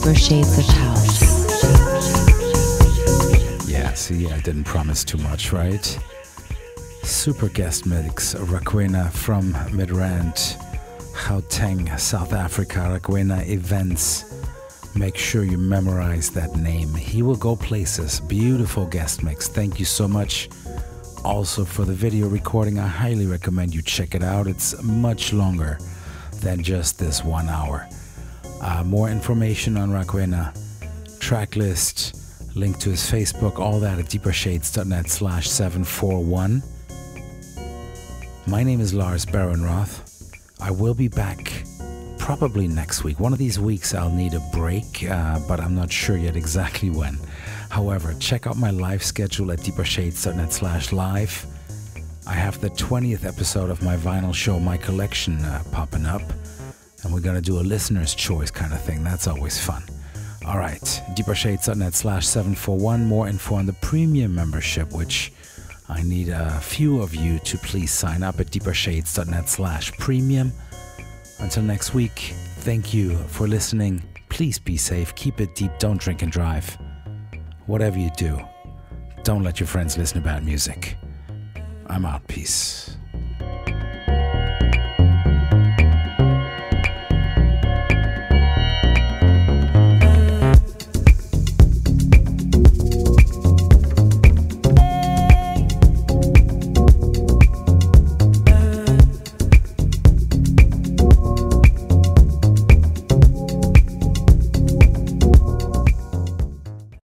Deeper Shades of House. Yeah, see, I didn't promise too much, right? Super guest mix, RAKWENA from Midrand, Gauteng, South Africa. RAKWENA Events. Make sure you memorize that name. He will go places. Beautiful guest mix. Thank you so much. Also for the video recording, I highly recommend you check it out. It's much longer than just this one hour. Uh, more information on RAKWENA, track list, link to his Facebook, all that at deepershades.net slash 741. My name is Lars Behrenroth. I will be back probably next week. One of these weeks I'll need a break, uh, but I'm not sure yet exactly when. However, check out my live schedule at deepershades.net slash live. I have the twentieth episode of my vinyl show, My Collection, uh, popping up. And we're going to do a listener's choice kind of thing. That's always fun. All right, deepershades.net slash 741. More info on the premium membership, which I need a few of you to please sign up at deepershades.net slash premium. Until next week, thank you for listening. Please be safe. Keep it deep. Don't drink and drive. Whatever you do, don't let your friends listen to bad music. I'm out. Peace.